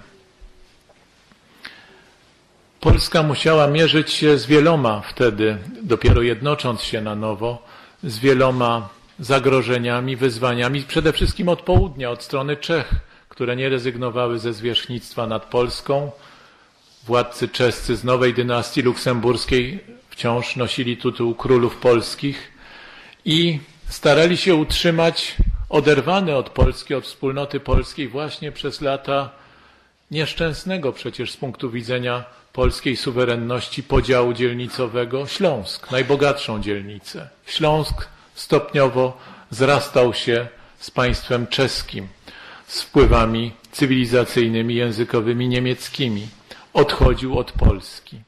Polska musiała mierzyć się z wieloma wtedy, dopiero jednocząc się na nowo, z wieloma zagrożeniami, wyzwaniami, przede wszystkim od południa, od strony Czech, które nie rezygnowały ze zwierzchnictwa nad Polską. Władcy czescy z nowej dynastii luksemburskiej wciąż nosili tytuł królów polskich i starali się utrzymać oderwane od Polski, od wspólnoty polskiej właśnie przez lata nieszczęsnego przecież z punktu widzenia polskiej suwerenności podziału dzielnicowego Śląsk, najbogatszą dzielnicę. Śląsk stopniowo zrastał się z państwem czeskim, z wpływami cywilizacyjnymi, językowymi niemieckimi. Odchodził od Polski.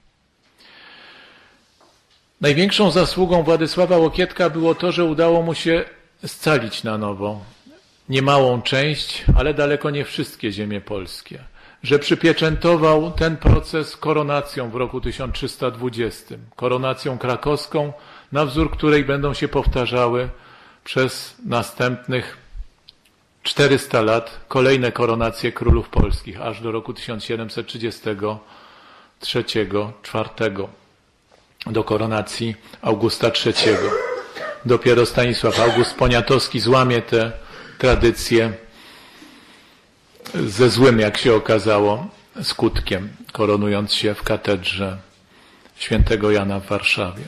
Największą zasługą Władysława Łokietka było to, że udało mu się scalić na nowo niemałą część, ale daleko nie wszystkie ziemie polskie. Że przypieczętował ten proces koronacją w roku 1320, koronacją krakowską, na wzór której będą się powtarzały przez następnych 400 lat kolejne koronacje królów polskich, aż do roku 1733-4, do koronacji Augusta III. Dopiero Stanisław August Poniatowski złamie tę tradycję ze złym, jak się okazało, skutkiem, koronując się w katedrze świętego Jana w Warszawie.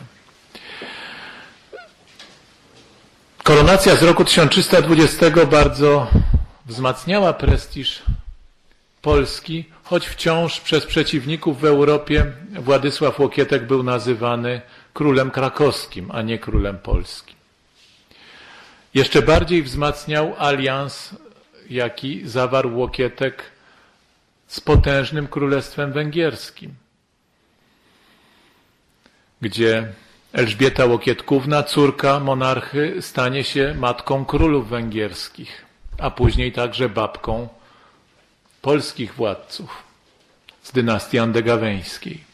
Koronacja z roku 1320 bardzo wzmacniała prestiż Polski, choć choć wciąż przez przeciwników w Europie Władysław Łokietek był nazywany królem krakowskim, a nie królem polskim. Jeszcze bardziej wzmacniał alians, jaki zawarł Łokietek z potężnym Królestwem Węgierskim, gdzie Elżbieta Łokietkówna, córka monarchy, stanie się matką królów węgierskich, a później także babką polskich władców z dynastii andegaweńskiej.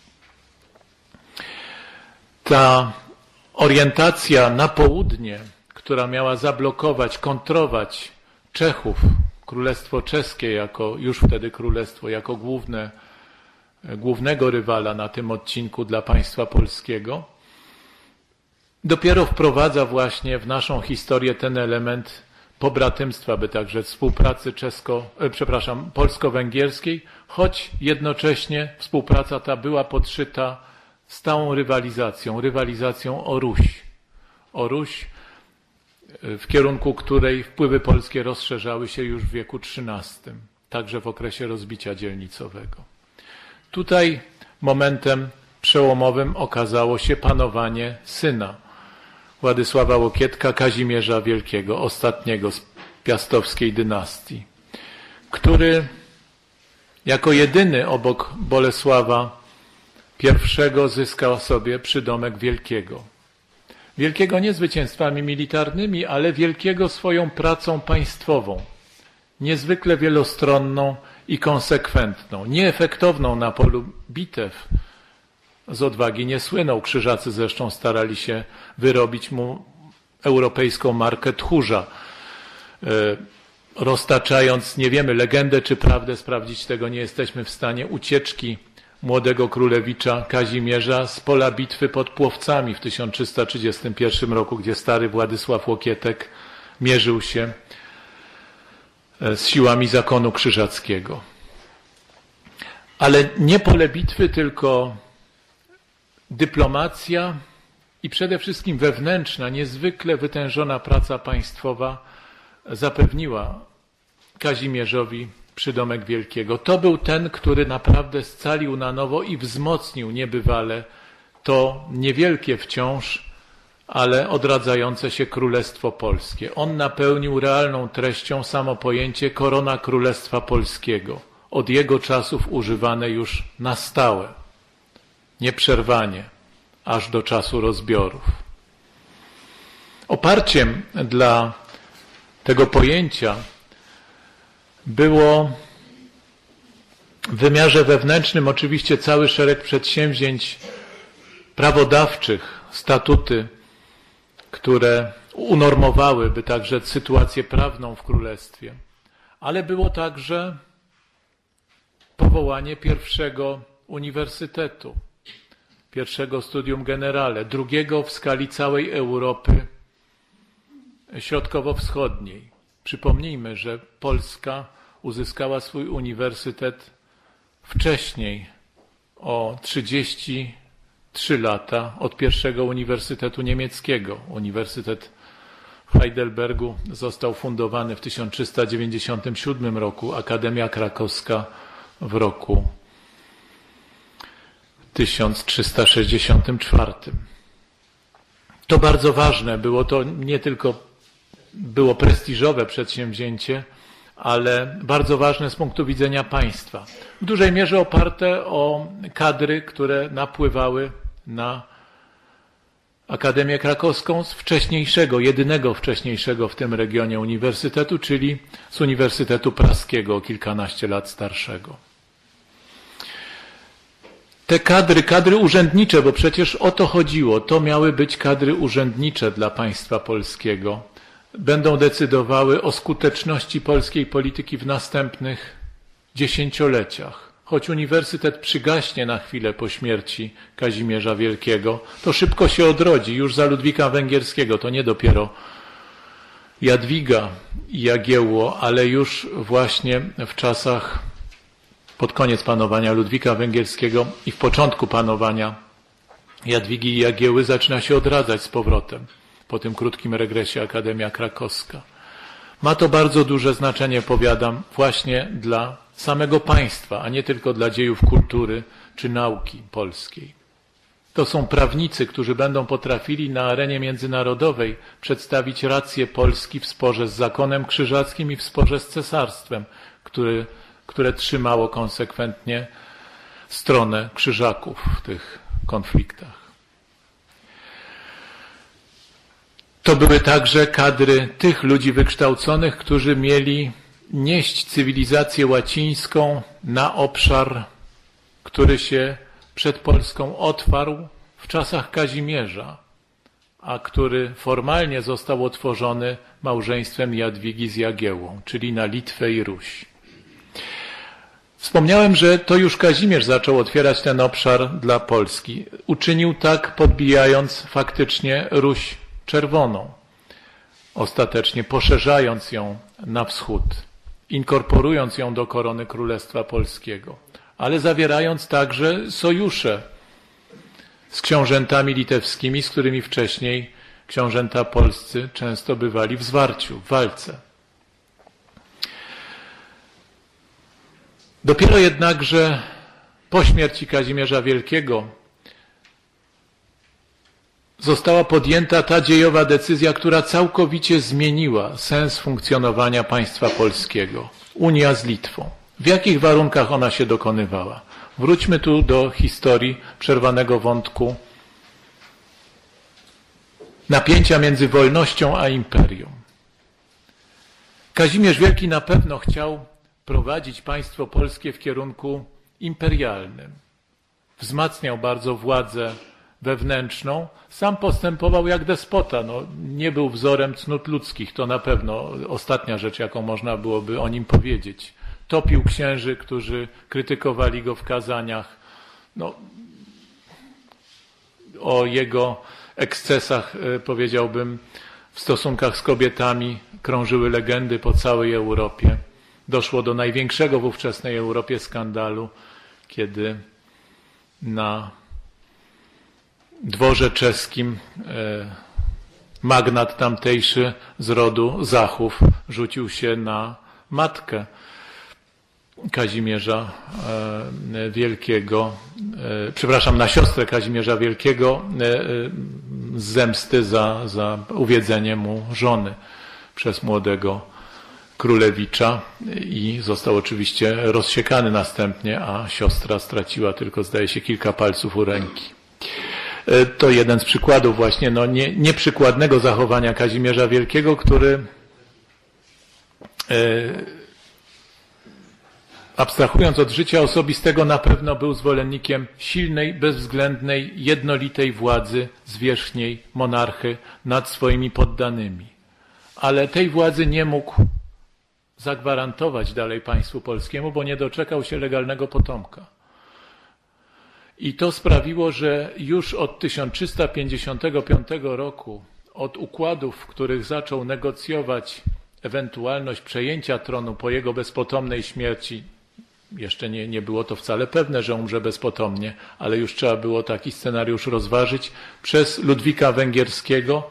Ta orientacja na południe, która miała zablokować, kontrować Czechów, Królestwo Czeskie jako już wtedy królestwo, jako głównego rywala na tym odcinku dla państwa polskiego, dopiero wprowadza właśnie w naszą historię ten element pobratymstwa, by także współpracy polsko-węgierskiej, choć jednocześnie współpraca ta była podszyta stałą rywalizacją o Ruś. O Ruś, w kierunku której wpływy polskie rozszerzały się już w wieku XIII, także w okresie rozbicia dzielnicowego. Tutaj momentem przełomowym okazało się panowanie syna Władysława Łokietka, Kazimierza Wielkiego, ostatniego z piastowskiej dynastii, który jako jedyny obok Bolesława I zyskał sobie przydomek Wielkiego. Wielkiego nie zwycięstwami militarnymi, ale wielkiego swoją pracą państwową, niezwykle wielostronną i konsekwentną, nieefektowną na polu bitew. Z odwagi nie słynął, Krzyżacy zresztą starali się wyrobić mu europejską markę tchórza, roztaczając, nie wiemy, legendę czy prawdę, sprawdzić tego nie jesteśmy w stanie, ucieczki młodego królewicza Kazimierza z pola bitwy pod Płowcami w 1331 roku, gdzie stary Władysław Łokietek mierzył się z siłami zakonu krzyżackiego. Ale nie pole bitwy, tylko dyplomacja i przede wszystkim wewnętrzna, niezwykle wytężona praca państwowa zapewniła Kazimierzowi przydomek Wielkiego. To był ten, który naprawdę scalił na nowo i wzmocnił niebywale to niewielkie wciąż, ale odradzające się Królestwo Polskie. On napełnił realną treścią samo pojęcie korona Królestwa Polskiego, od jego czasów używane już na stałe, nieprzerwanie, aż do czasu rozbiorów. Oparciem dla tego pojęcia było w wymiarze wewnętrznym oczywiście cały szereg przedsięwzięć prawodawczych, statuty, które unormowałyby także sytuację prawną w Królestwie, ale było także powołanie pierwszego uniwersytetu, pierwszego studium generale, drugiego w skali całej Europy Środkowo-Wschodniej. Przypomnijmy, że Polska uzyskała swój uniwersytet wcześniej, o 33 lata od pierwszego uniwersytetu niemieckiego. Uniwersytet w Heidelbergu został fundowany w 1397 roku, Akademia Krakowska w roku 1364. To bardzo ważne było, to nie tylko było prestiżowe przedsięwzięcie, ale bardzo ważne z punktu widzenia państwa. W dużej mierze oparte o kadry, które napływały na Akademię Krakowską z wcześniejszego, jedynego wcześniejszego w tym regionie uniwersytetu, czyli z Uniwersytetu Praskiego, o kilkanaście lat starszego. Te kadry urzędnicze, bo przecież o to chodziło, to miały być kadry urzędnicze dla państwa polskiego, będą decydowały o skuteczności polskiej polityki w następnych dziesięcioleciach. Choć uniwersytet przygaśnie na chwilę po śmierci Kazimierza Wielkiego, to szybko się odrodzi już za Ludwika Węgierskiego. To nie dopiero Jadwiga i Jagiełło, ale już właśnie w czasach pod koniec panowania Ludwika Węgierskiego i w początku panowania Jadwigi i Jagiełły zaczyna się odradzać z powrotem po tym krótkim regresie Akademia Krakowska. Ma to bardzo duże znaczenie, powiadam, właśnie dla samego państwa, a nie tylko dla dziejów kultury czy nauki polskiej. To są prawnicy, którzy będą potrafili na arenie międzynarodowej przedstawić rację Polski w sporze z zakonem krzyżackim i w sporze z cesarstwem, które trzymało konsekwentnie stronę krzyżaków w tych konfliktach. To były także kadry tych ludzi wykształconych, którzy mieli nieść cywilizację łacińską na obszar, który się przed Polską otwarł w czasach Kazimierza, a który formalnie został otworzony małżeństwem Jadwigi z Jagiełłą, czyli na Litwę i Ruś. Wspomniałem, że to już Kazimierz zaczął otwierać ten obszar dla Polski. Uczynił tak, podbijając faktycznie Ruś Czerwoną, ostatecznie poszerzając ją na wschód, inkorporując ją do korony Królestwa Polskiego, ale zawierając także sojusze z książętami litewskimi, z którymi wcześniej książęta polscy często bywali w zwarciu, w walce. Dopiero jednakże po śmierci Kazimierza Wielkiego została podjęta ta dziejowa decyzja, która całkowicie zmieniła sens funkcjonowania państwa polskiego. Unia z Litwą. W jakich warunkach ona się dokonywała? Wróćmy tu do historii przerwanego wątku napięcia między wolnością a imperium. Kazimierz Wielki na pewno chciał prowadzić państwo polskie w kierunku imperialnym. Wzmacniał bardzo władzę wewnętrzną, sam postępował jak despota, nie był wzorem cnót ludzkich, to na pewno ostatnia rzecz, jaką można byłoby o nim powiedzieć. Topił księży, którzy krytykowali go w kazaniach. O jego ekscesach, powiedziałbym, w stosunkach z kobietami krążyły legendy po całej Europie. Doszło do największego w ówczesnej Europie skandalu, kiedy na dworze czeskim magnat tamtejszy z rodu Zachów rzucił się na matkę Kazimierza Wielkiego, na siostrę Kazimierza Wielkiego z zemsty za uwiedzenie mu żony przez młodego królewicza i został oczywiście rozsiekany następnie, a siostra straciła tylko, zdaje się, kilka palców u ręki. To jeden z przykładów właśnie nieprzykładnego zachowania Kazimierza Wielkiego, który abstrahując od życia osobistego na pewno był zwolennikiem silnej, bezwzględnej, jednolitej władzy zwierzchniej monarchy nad swoimi poddanymi. Ale tej władzy nie mógł zagwarantować dalej państwu polskiemu, bo nie doczekał się legalnego potomka. I to sprawiło, że już od 1355 roku, od układów, w których zaczął negocjować ewentualność przejęcia tronu po jego bezpotomnej śmierci, jeszcze nie było to wcale pewne, że umrze bezpotomnie, ale już trzeba było taki scenariusz rozważyć, przez Ludwika Węgierskiego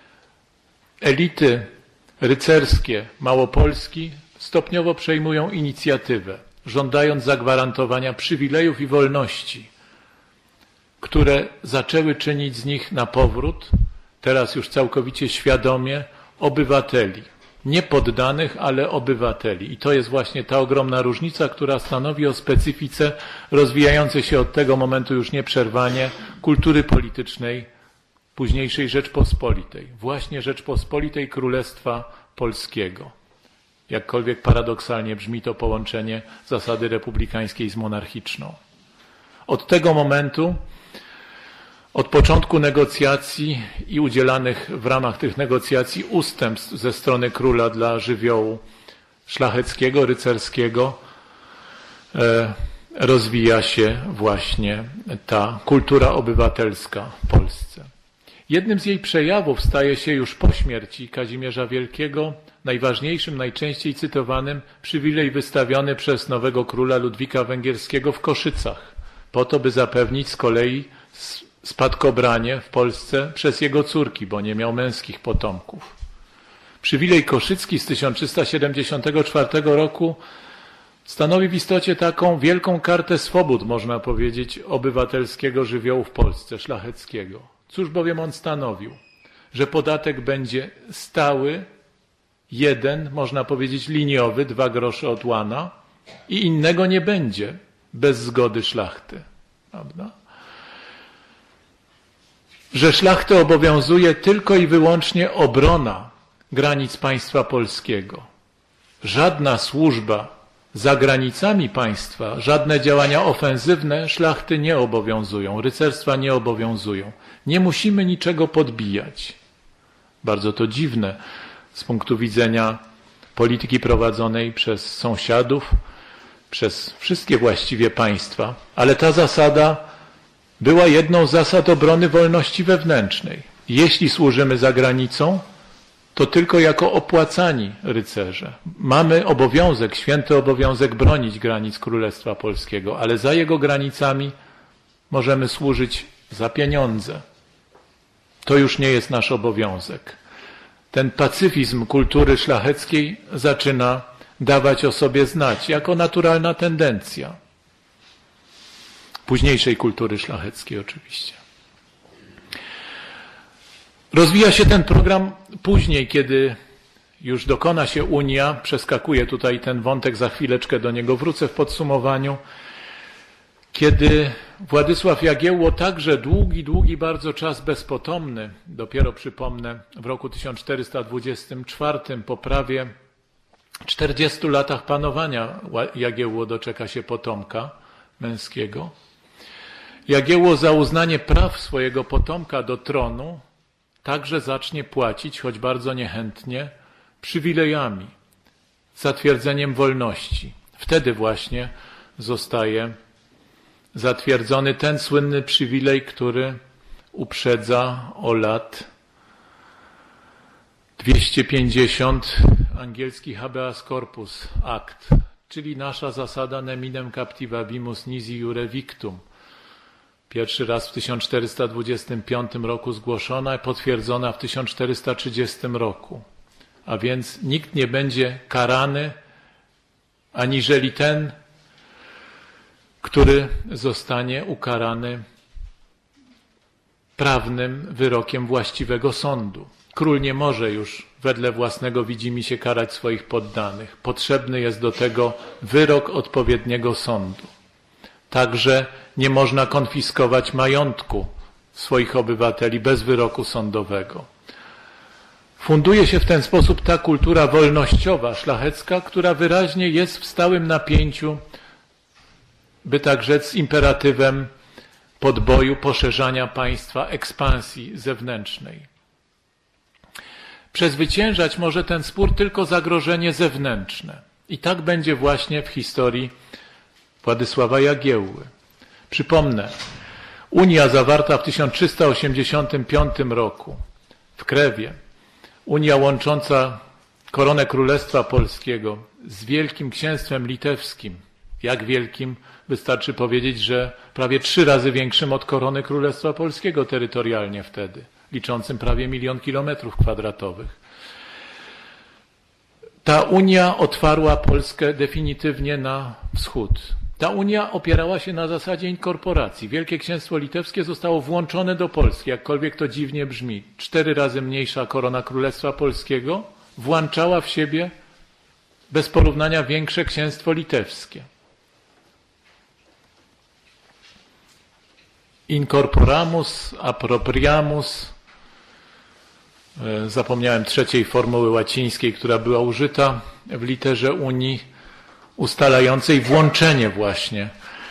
elity rycerskie Małopolski stopniowo przejmują inicjatywę, żądając zagwarantowania przywilejów i wolności, które zaczęły czynić z nich na powrót, teraz już całkowicie świadomie, obywateli. Nie poddanych, ale obywateli. I to jest właśnie ta ogromna różnica, która stanowi o specyfice rozwijającej się od tego momentu już nieprzerwanie kultury politycznej późniejszej Rzeczpospolitej. Właśnie Rzeczpospolitej Królestwa Polskiego. Jakkolwiek paradoksalnie brzmi to połączenie zasady republikańskiej z monarchiczną. Od tego momentu, od początku negocjacji i udzielanych w ramach tych negocjacji ustępstw ze strony króla dla żywiołu szlacheckiego, rycerskiego, rozwija się właśnie ta kultura obywatelska w Polsce. Jednym z jej przejawów staje się już po śmierci Kazimierza Wielkiego najważniejszym, najczęściej cytowanym przywilej wystawiony przez nowego króla Ludwika Węgierskiego w Koszycach, po to, by zapewnić z kolei spadkobranie w Polsce przez jego córki, bo nie miał męskich potomków. Przywilej koszycki z 1374 roku stanowi w istocie taką wielką kartę swobód, można powiedzieć, obywatelskiego żywiołu w Polsce, szlacheckiego. Cóż bowiem on stanowił? Że podatek będzie stały, jeden, można powiedzieć liniowy, 2 grosze od łana i innego nie będzie bez zgody szlachty. Prawda? Że szlachtę obowiązuje tylko i wyłącznie obrona granic państwa polskiego. Żadna służba za granicami państwa, żadne działania ofensywne szlachty nie obowiązują, rycerstwa nie obowiązują. Nie musimy niczego podbijać. Bardzo to dziwne z punktu widzenia polityki prowadzonej przez sąsiadów, przez wszystkie właściwie państwa, ale ta zasada była jedną z zasad obrony wolności wewnętrznej. Jeśli służymy za granicą, to tylko jako opłacani rycerze. Mamy obowiązek, święty obowiązek bronić granic Królestwa Polskiego, ale za jego granicami możemy służyć za pieniądze. To już nie jest nasz obowiązek. Ten pacyfizm kultury szlacheckiej zaczyna dawać o sobie znać, jako naturalna tendencja. Późniejszej kultury szlacheckiej oczywiście. Rozwija się ten program później, kiedy już dokona się Unia, przeskakuję tutaj ten wątek, za chwileczkę do niego wrócę w podsumowaniu, kiedy Władysław Jagiełło także długi bardzo czas bezpotomny, dopiero przypomnę w roku 1424 po prawie 40 latach panowania Jagiełło doczeka się potomka męskiego. Jagiełło za uznanie praw swojego potomka do tronu także zacznie płacić, choć bardzo niechętnie, przywilejami, zatwierdzeniem wolności. Wtedy właśnie zostaje zatwierdzony ten słynny przywilej, który uprzedza o lat 250 angielski habeas corpus akt, czyli nasza zasada neminem captivabimus nisi iure victum. Pierwszy raz w 1425 roku zgłoszona i potwierdzona w 1430 roku. A więc nikt nie będzie karany, aniżeli ten, który zostanie ukarany prawnym wyrokiem właściwego sądu. Król nie może już wedle własnego widzimisię karać swoich poddanych. Potrzebny jest do tego wyrok odpowiedniego sądu. Także nie można konfiskować majątku swoich obywateli bez wyroku sądowego. Funduje się w ten sposób ta kultura wolnościowa, szlachecka, która wyraźnie jest w stałym napięciu, by tak rzec, z imperatywem podboju, poszerzania państwa, ekspansji zewnętrznej. Przezwyciężać może ten spór tylko zagrożenie zewnętrzne. I tak będzie właśnie w historii Władysława Jagiełły. Przypomnę, Unia zawarta w 1385 roku w Krewie, Unia łącząca koronę Królestwa Polskiego z Wielkim Księstwem Litewskim. Jak wielkim? Wystarczy powiedzieć, że prawie 3 razy większym od korony Królestwa Polskiego terytorialnie wtedy, liczącym prawie 1 000 000 kilometrów kwadratowych. Ta Unia otwarła Polskę definitywnie na wschód. Ta Unia opierała się na zasadzie inkorporacji. Wielkie Księstwo Litewskie zostało włączone do Polski, jakkolwiek to dziwnie brzmi. 4 razy mniejsza korona Królestwa Polskiego włączała w siebie bez porównania większe Księstwo Litewskie. Incorporamus, appropriamus, zapomniałem trzeciej formuły łacińskiej, która była użyta w literze Unii, ustalającej włączenie właśnie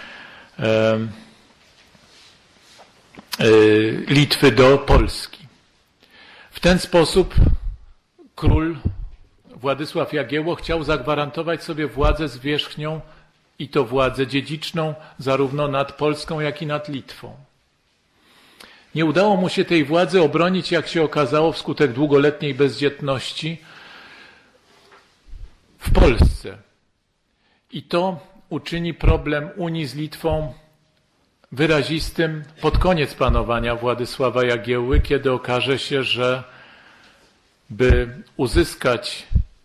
Litwy do Polski. W ten sposób król Władysław Jagiełło chciał zagwarantować sobie władzę zwierzchnią i to władzę dziedziczną zarówno nad Polską, jak i nad Litwą. Nie udało mu się tej władzy obronić, jak się okazało, wskutek długoletniej bezdzietności w Polsce. I to uczyni problem Unii z Litwą wyrazistym pod koniec panowania Władysława Jagiełły, kiedy okaże się, że by uzyskać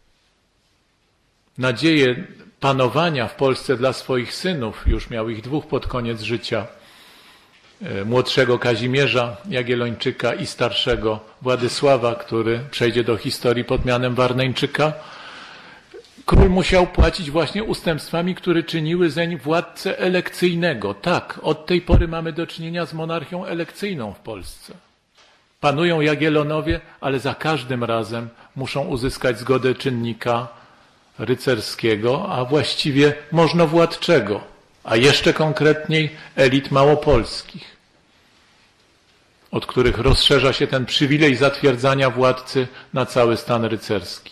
nadzieję panowania w Polsce dla swoich synów, już miał ich 2 pod koniec życia, młodszego Kazimierza Jagiellończyka i starszego Władysława, który przejdzie do historii pod mianem Warneńczyka, król musiał płacić właśnie ustępstwami, które czyniły zeń władcę elekcyjnego. Tak, od tej pory mamy do czynienia z monarchią elekcyjną w Polsce. Panują Jagiellonowie, ale za każdym razem muszą uzyskać zgodę czynnika rycerskiego, a właściwie możnowładczego, a jeszcze konkretniej elit małopolskich, od których rozszerza się ten przywilej zatwierdzania władcy na cały stan rycerski.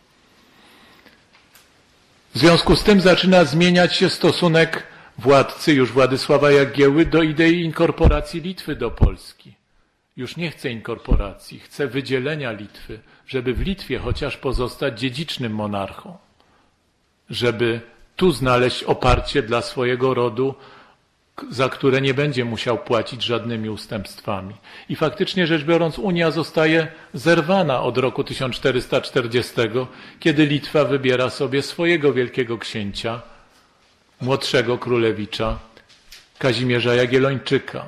W związku z tym zaczyna zmieniać się stosunek władcy, już Władysława Jagieły, do idei inkorporacji Litwy do Polski. Już nie chce inkorporacji, chce wydzielenia Litwy, żeby w Litwie chociaż pozostać dziedzicznym monarchą, żeby tu znaleźć oparcie dla swojego rodu, za które nie będzie musiał płacić żadnymi ustępstwami. I faktycznie rzecz biorąc, Unia zostaje zerwana od roku 1440, kiedy Litwa wybiera sobie swojego wielkiego księcia, młodszego królewicza, Kazimierza Jagiellończyka.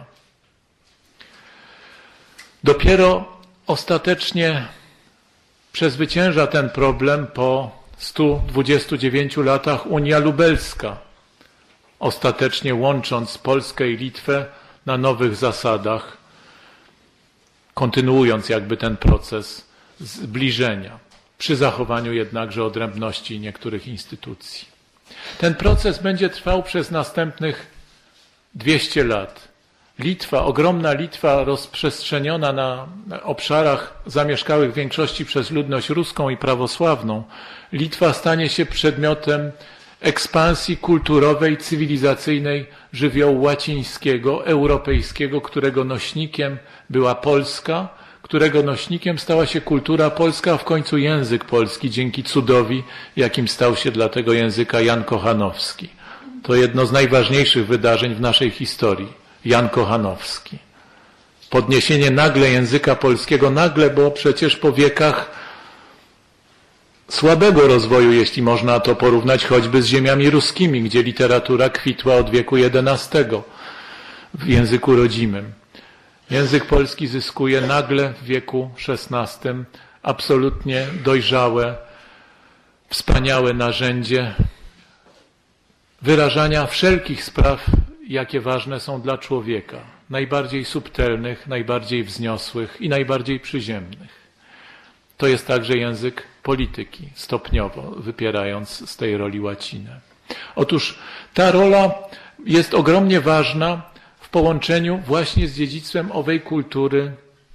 Dopiero ostatecznie przezwycięża ten problem po 129 latach Unia Lubelska, ostatecznie łącząc Polskę i Litwę na nowych zasadach, kontynuując jakby ten proces zbliżenia, przy zachowaniu jednakże odrębności niektórych instytucji. Ten proces będzie trwał przez następnych 200 lat. Litwa, ogromna Litwa rozprzestrzeniona na obszarach zamieszkałych w większości przez ludność ruską i prawosławną, Litwa stanie się przedmiotem ekspansji kulturowej, cywilizacyjnej żywiołu łacińskiego, europejskiego, którego nośnikiem była Polska, którego nośnikiem stała się kultura polska, a w końcu język polski, dzięki cudowi, jakim stał się dla tego języka Jan Kochanowski. To jedno z najważniejszych wydarzeń w naszej historii. Jan Kochanowski. Podniesienie nagle języka polskiego, nagle, bo przecież po wiekach słabego rozwoju, jeśli można to porównać choćby z ziemiami ruskimi, gdzie literatura kwitła od wieku XI w języku rodzimym. Język polski zyskuje nagle w wieku XVI absolutnie dojrzałe, wspaniałe narzędzie wyrażania wszelkich spraw, jakie ważne są dla człowieka, najbardziej subtelnych, najbardziej wzniosłych i najbardziej przyziemnych. To jest także język polityki, stopniowo wypierając z tej roli łacinę. Otóż ta rola jest ogromnie ważna w połączeniu właśnie z dziedzictwem owej kultury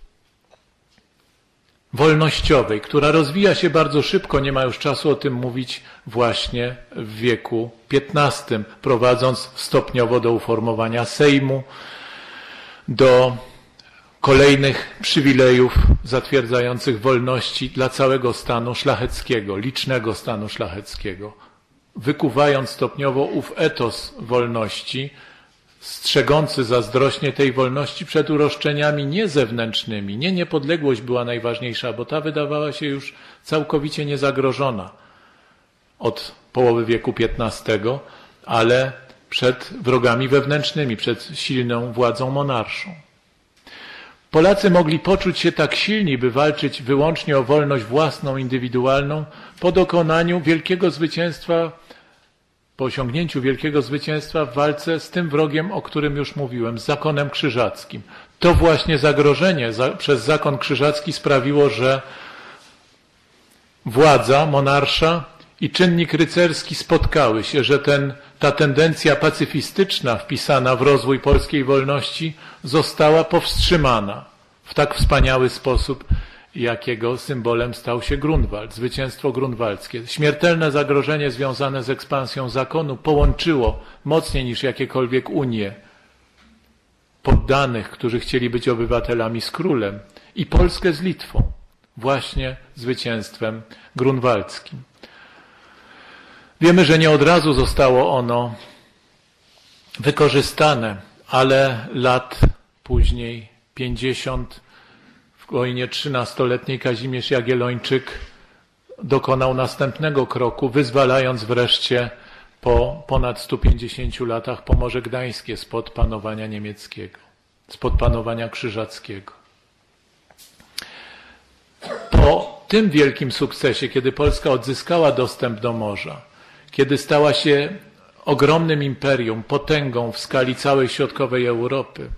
wolnościowej, która rozwija się bardzo szybko, nie ma już czasu o tym mówić, właśnie w wieku XV, prowadząc stopniowo do uformowania Sejmu, do kolejnych przywilejów zatwierdzających wolności dla całego stanu szlacheckiego, licznego stanu szlacheckiego, wykuwając stopniowo ów etos wolności, strzegący zazdrośnie tej wolności przed uroszczeniami nie zewnętrznymi. Nie niepodległość była najważniejsza, bo ta wydawała się już całkowicie niezagrożona od połowy wieku XV, ale przed wrogami wewnętrznymi, przed silną władzą monarszą. Polacy mogli poczuć się tak silni, by walczyć wyłącznie o wolność własną, indywidualną, po dokonaniu wielkiego zwycięstwa, po osiągnięciu wielkiego zwycięstwa w walce z tym wrogiem, o którym już mówiłem, z zakonem krzyżackim. To właśnie zagrożenie przez zakon krzyżacki sprawiło, że władza monarsza i czynnik rycerski spotkały się, że ta tendencja pacyfistyczna wpisana w rozwój polskiej wolności została powstrzymana w tak wspaniały sposób, jakiego symbolem stał się Grunwald, zwycięstwo grunwaldzkie. Śmiertelne zagrożenie związane z ekspansją zakonu połączyło mocniej niż jakiekolwiek unie poddanych, którzy chcieli być obywatelami z królem, i Polskę z Litwą, właśnie zwycięstwem grunwaldzkim. Wiemy, że nie od razu zostało ono wykorzystane, ale lat później, 50, w wojnie 13-letniej Kazimierz Jagiellończyk dokonał następnego kroku, wyzwalając wreszcie po ponad 150 latach Pomorze Gdańskie spod panowania niemieckiego, spod panowania krzyżackiego. Po tym wielkim sukcesie, kiedy Polska odzyskała dostęp do morza, kiedy stała się ogromnym imperium, potęgą w skali całej środkowej Europy,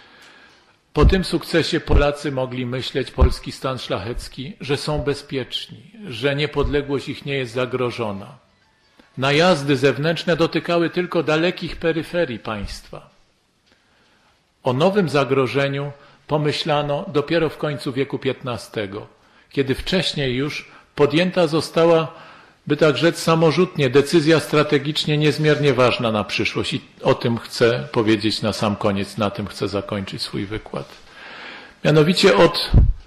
po tym sukcesie Polacy mogli myśleć, polski stan szlachecki, że są bezpieczni, że niepodległość ich nie jest zagrożona. Najazdy zewnętrzne dotykały tylko dalekich peryferii państwa. O nowym zagrożeniu pomyślano dopiero w końcu wieku XV, kiedy wcześniej już podjęta została, by tak rzec samorzutnie, decyzja strategicznie niezmiernie ważna na przyszłość. I o tym chcę powiedzieć na sam koniec, na tym chcę zakończyć swój wykład. Mianowicie od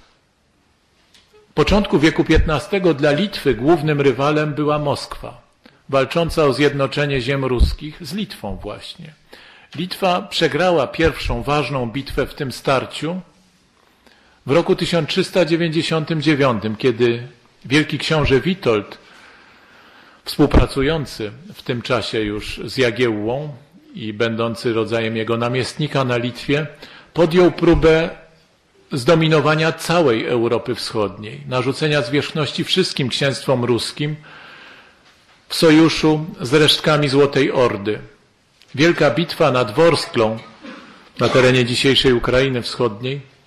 początku wieku XV dla Litwy głównym rywalem była Moskwa, walcząca o zjednoczenie ziem ruskich z Litwą właśnie. Litwa przegrała pierwszą ważną bitwę w tym starciu w roku 1399, kiedy wielki książę Witold, współpracujący w tym czasie już z Jagiełłą i będący rodzajem jego namiestnika na Litwie, podjął próbę zdominowania całej Europy Wschodniej, narzucenia zwierzchności wszystkim księstwom ruskim w sojuszu z resztkami Złotej Ordy. Wielka bitwa nad Worsklą na terenie dzisiejszej Ukrainy Wschodniej,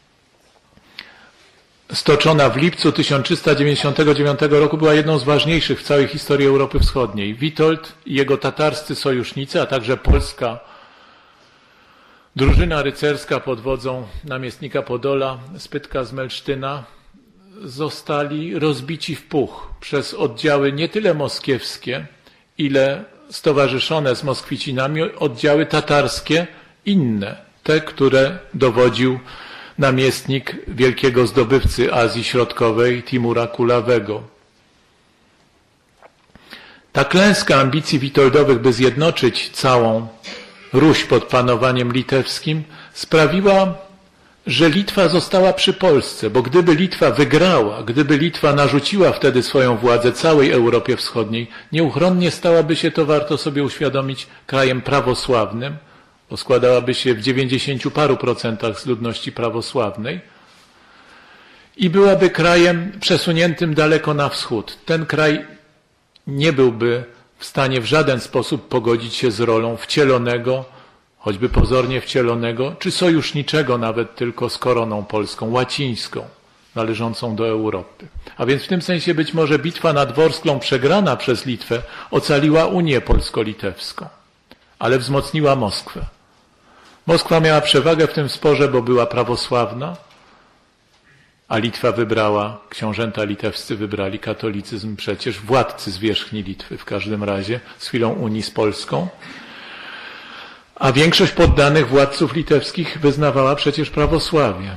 stoczona w lipcu 1399 roku, była jedną z ważniejszych w całej historii Europy Wschodniej. Witold i jego tatarscy sojusznicy, a także polska drużyna rycerska pod wodzą namiestnika Podola, Spytka z Melsztyna, zostali rozbici w puch przez oddziały nie tyle moskiewskie, ile stowarzyszone z Moskwicinami oddziały tatarskie, inne, te, które dowodził namiestnik wielkiego zdobywcy Azji Środkowej, Timura Kulawego. Ta klęska ambicji witoldowych, by zjednoczyć całą Ruś pod panowaniem litewskim, sprawiła, że Litwa została przy Polsce, bo gdyby Litwa wygrała, gdyby Litwa narzuciła wtedy swoją władzę całej Europie Wschodniej, nieuchronnie stałaby się, to warto sobie uświadomić, krajem prawosławnym, bo składałaby się w 90 paru procentach z ludności prawosławnej i byłaby krajem przesuniętym daleko na wschód. Ten kraj nie byłby w stanie w żaden sposób pogodzić się z rolą wcielonego, choćby pozornie wcielonego, czy sojuszniczego nawet tylko z koroną polską, łacińską, należącą do Europy. A więc w tym sensie być może bitwa nad Worsklą przegrana przez Litwę ocaliła Unię polsko-litewską, ale wzmocniła Moskwę. Moskwa miała przewagę w tym sporze, bo była prawosławna, a Litwa wybrała, książęta litewscy wybrali katolicyzm, przecież władcy zwierzchni Litwy w każdym razie z chwilą Unii z Polską, a większość poddanych władców litewskich wyznawała przecież prawosławie.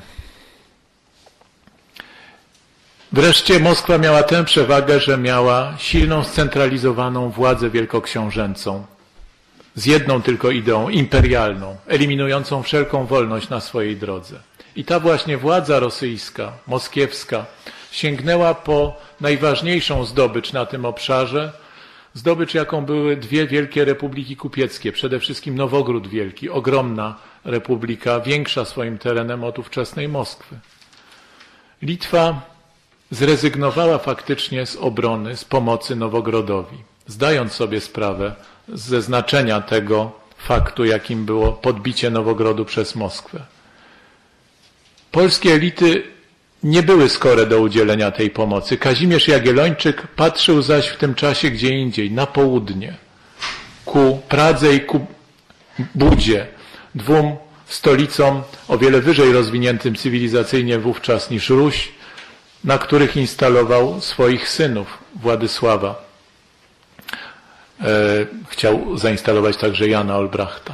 Wreszcie Moskwa miała tę przewagę, że miała silną, scentralizowaną władzę wielkoksiążęcą, z jedną tylko ideą imperialną, eliminującą wszelką wolność na swojej drodze. I ta właśnie władza rosyjska, moskiewska, sięgnęła po najważniejszą zdobycz na tym obszarze, zdobycz, jaką były dwie wielkie republiki kupieckie, przede wszystkim Nowogród Wielki, ogromna republika, większa swoim terenem od ówczesnej Moskwy. Litwa zrezygnowała faktycznie z obrony, z pomocy Nowogrodowi, zdając sobie sprawę ze znaczenia tego faktu, jakim było podbicie Nowogrodu przez Moskwę. Polskie elity nie były skore do udzielenia tej pomocy. Kazimierz Jagiellończyk patrzył zaś w tym czasie gdzie indziej, na południe, ku Pradze i ku Budzie, dwóm stolicom o wiele wyżej rozwiniętym cywilizacyjnie wówczas niż Ruś, na których instalował swoich synów Władysława. Chciał zainstalować także Jana Olbrachta.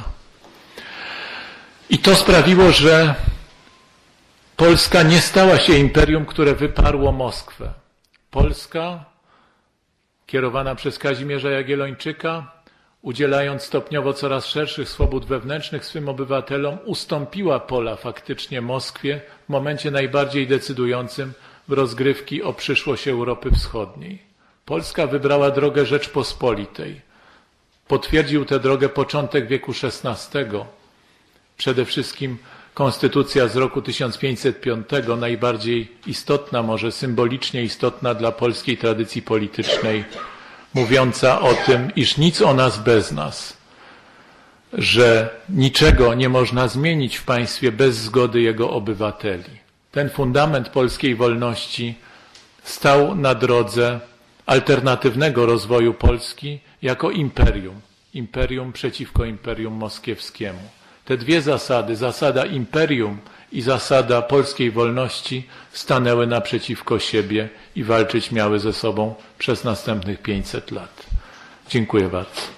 I to sprawiło, że Polska nie stała się imperium, które wyparło Moskwę. Polska, kierowana przez Kazimierza Jagiellończyka, udzielając stopniowo coraz szerszych swobód wewnętrznych swym obywatelom, ustąpiła pola faktycznie Moskwie w momencie najbardziej decydującym w rozgrywki o przyszłość Europy Wschodniej. Polska wybrała drogę Rzeczpospolitej. Potwierdził tę drogę początek wieku XVI. Przede wszystkim konstytucja z roku 1505, najbardziej istotna, może symbolicznie istotna dla polskiej tradycji politycznej, mówiąca o tym, iż nic o nas bez nas, że niczego nie można zmienić w państwie bez zgody jego obywateli. Ten fundament polskiej wolności stał na drodze alternatywnego rozwoju Polski jako imperium. Imperium przeciwko imperium moskiewskiemu. Te dwie zasady, zasada imperium i zasada polskiej wolności, stanęły naprzeciwko siebie i walczyć miały ze sobą przez następnych 500 lat. Dziękuję bardzo.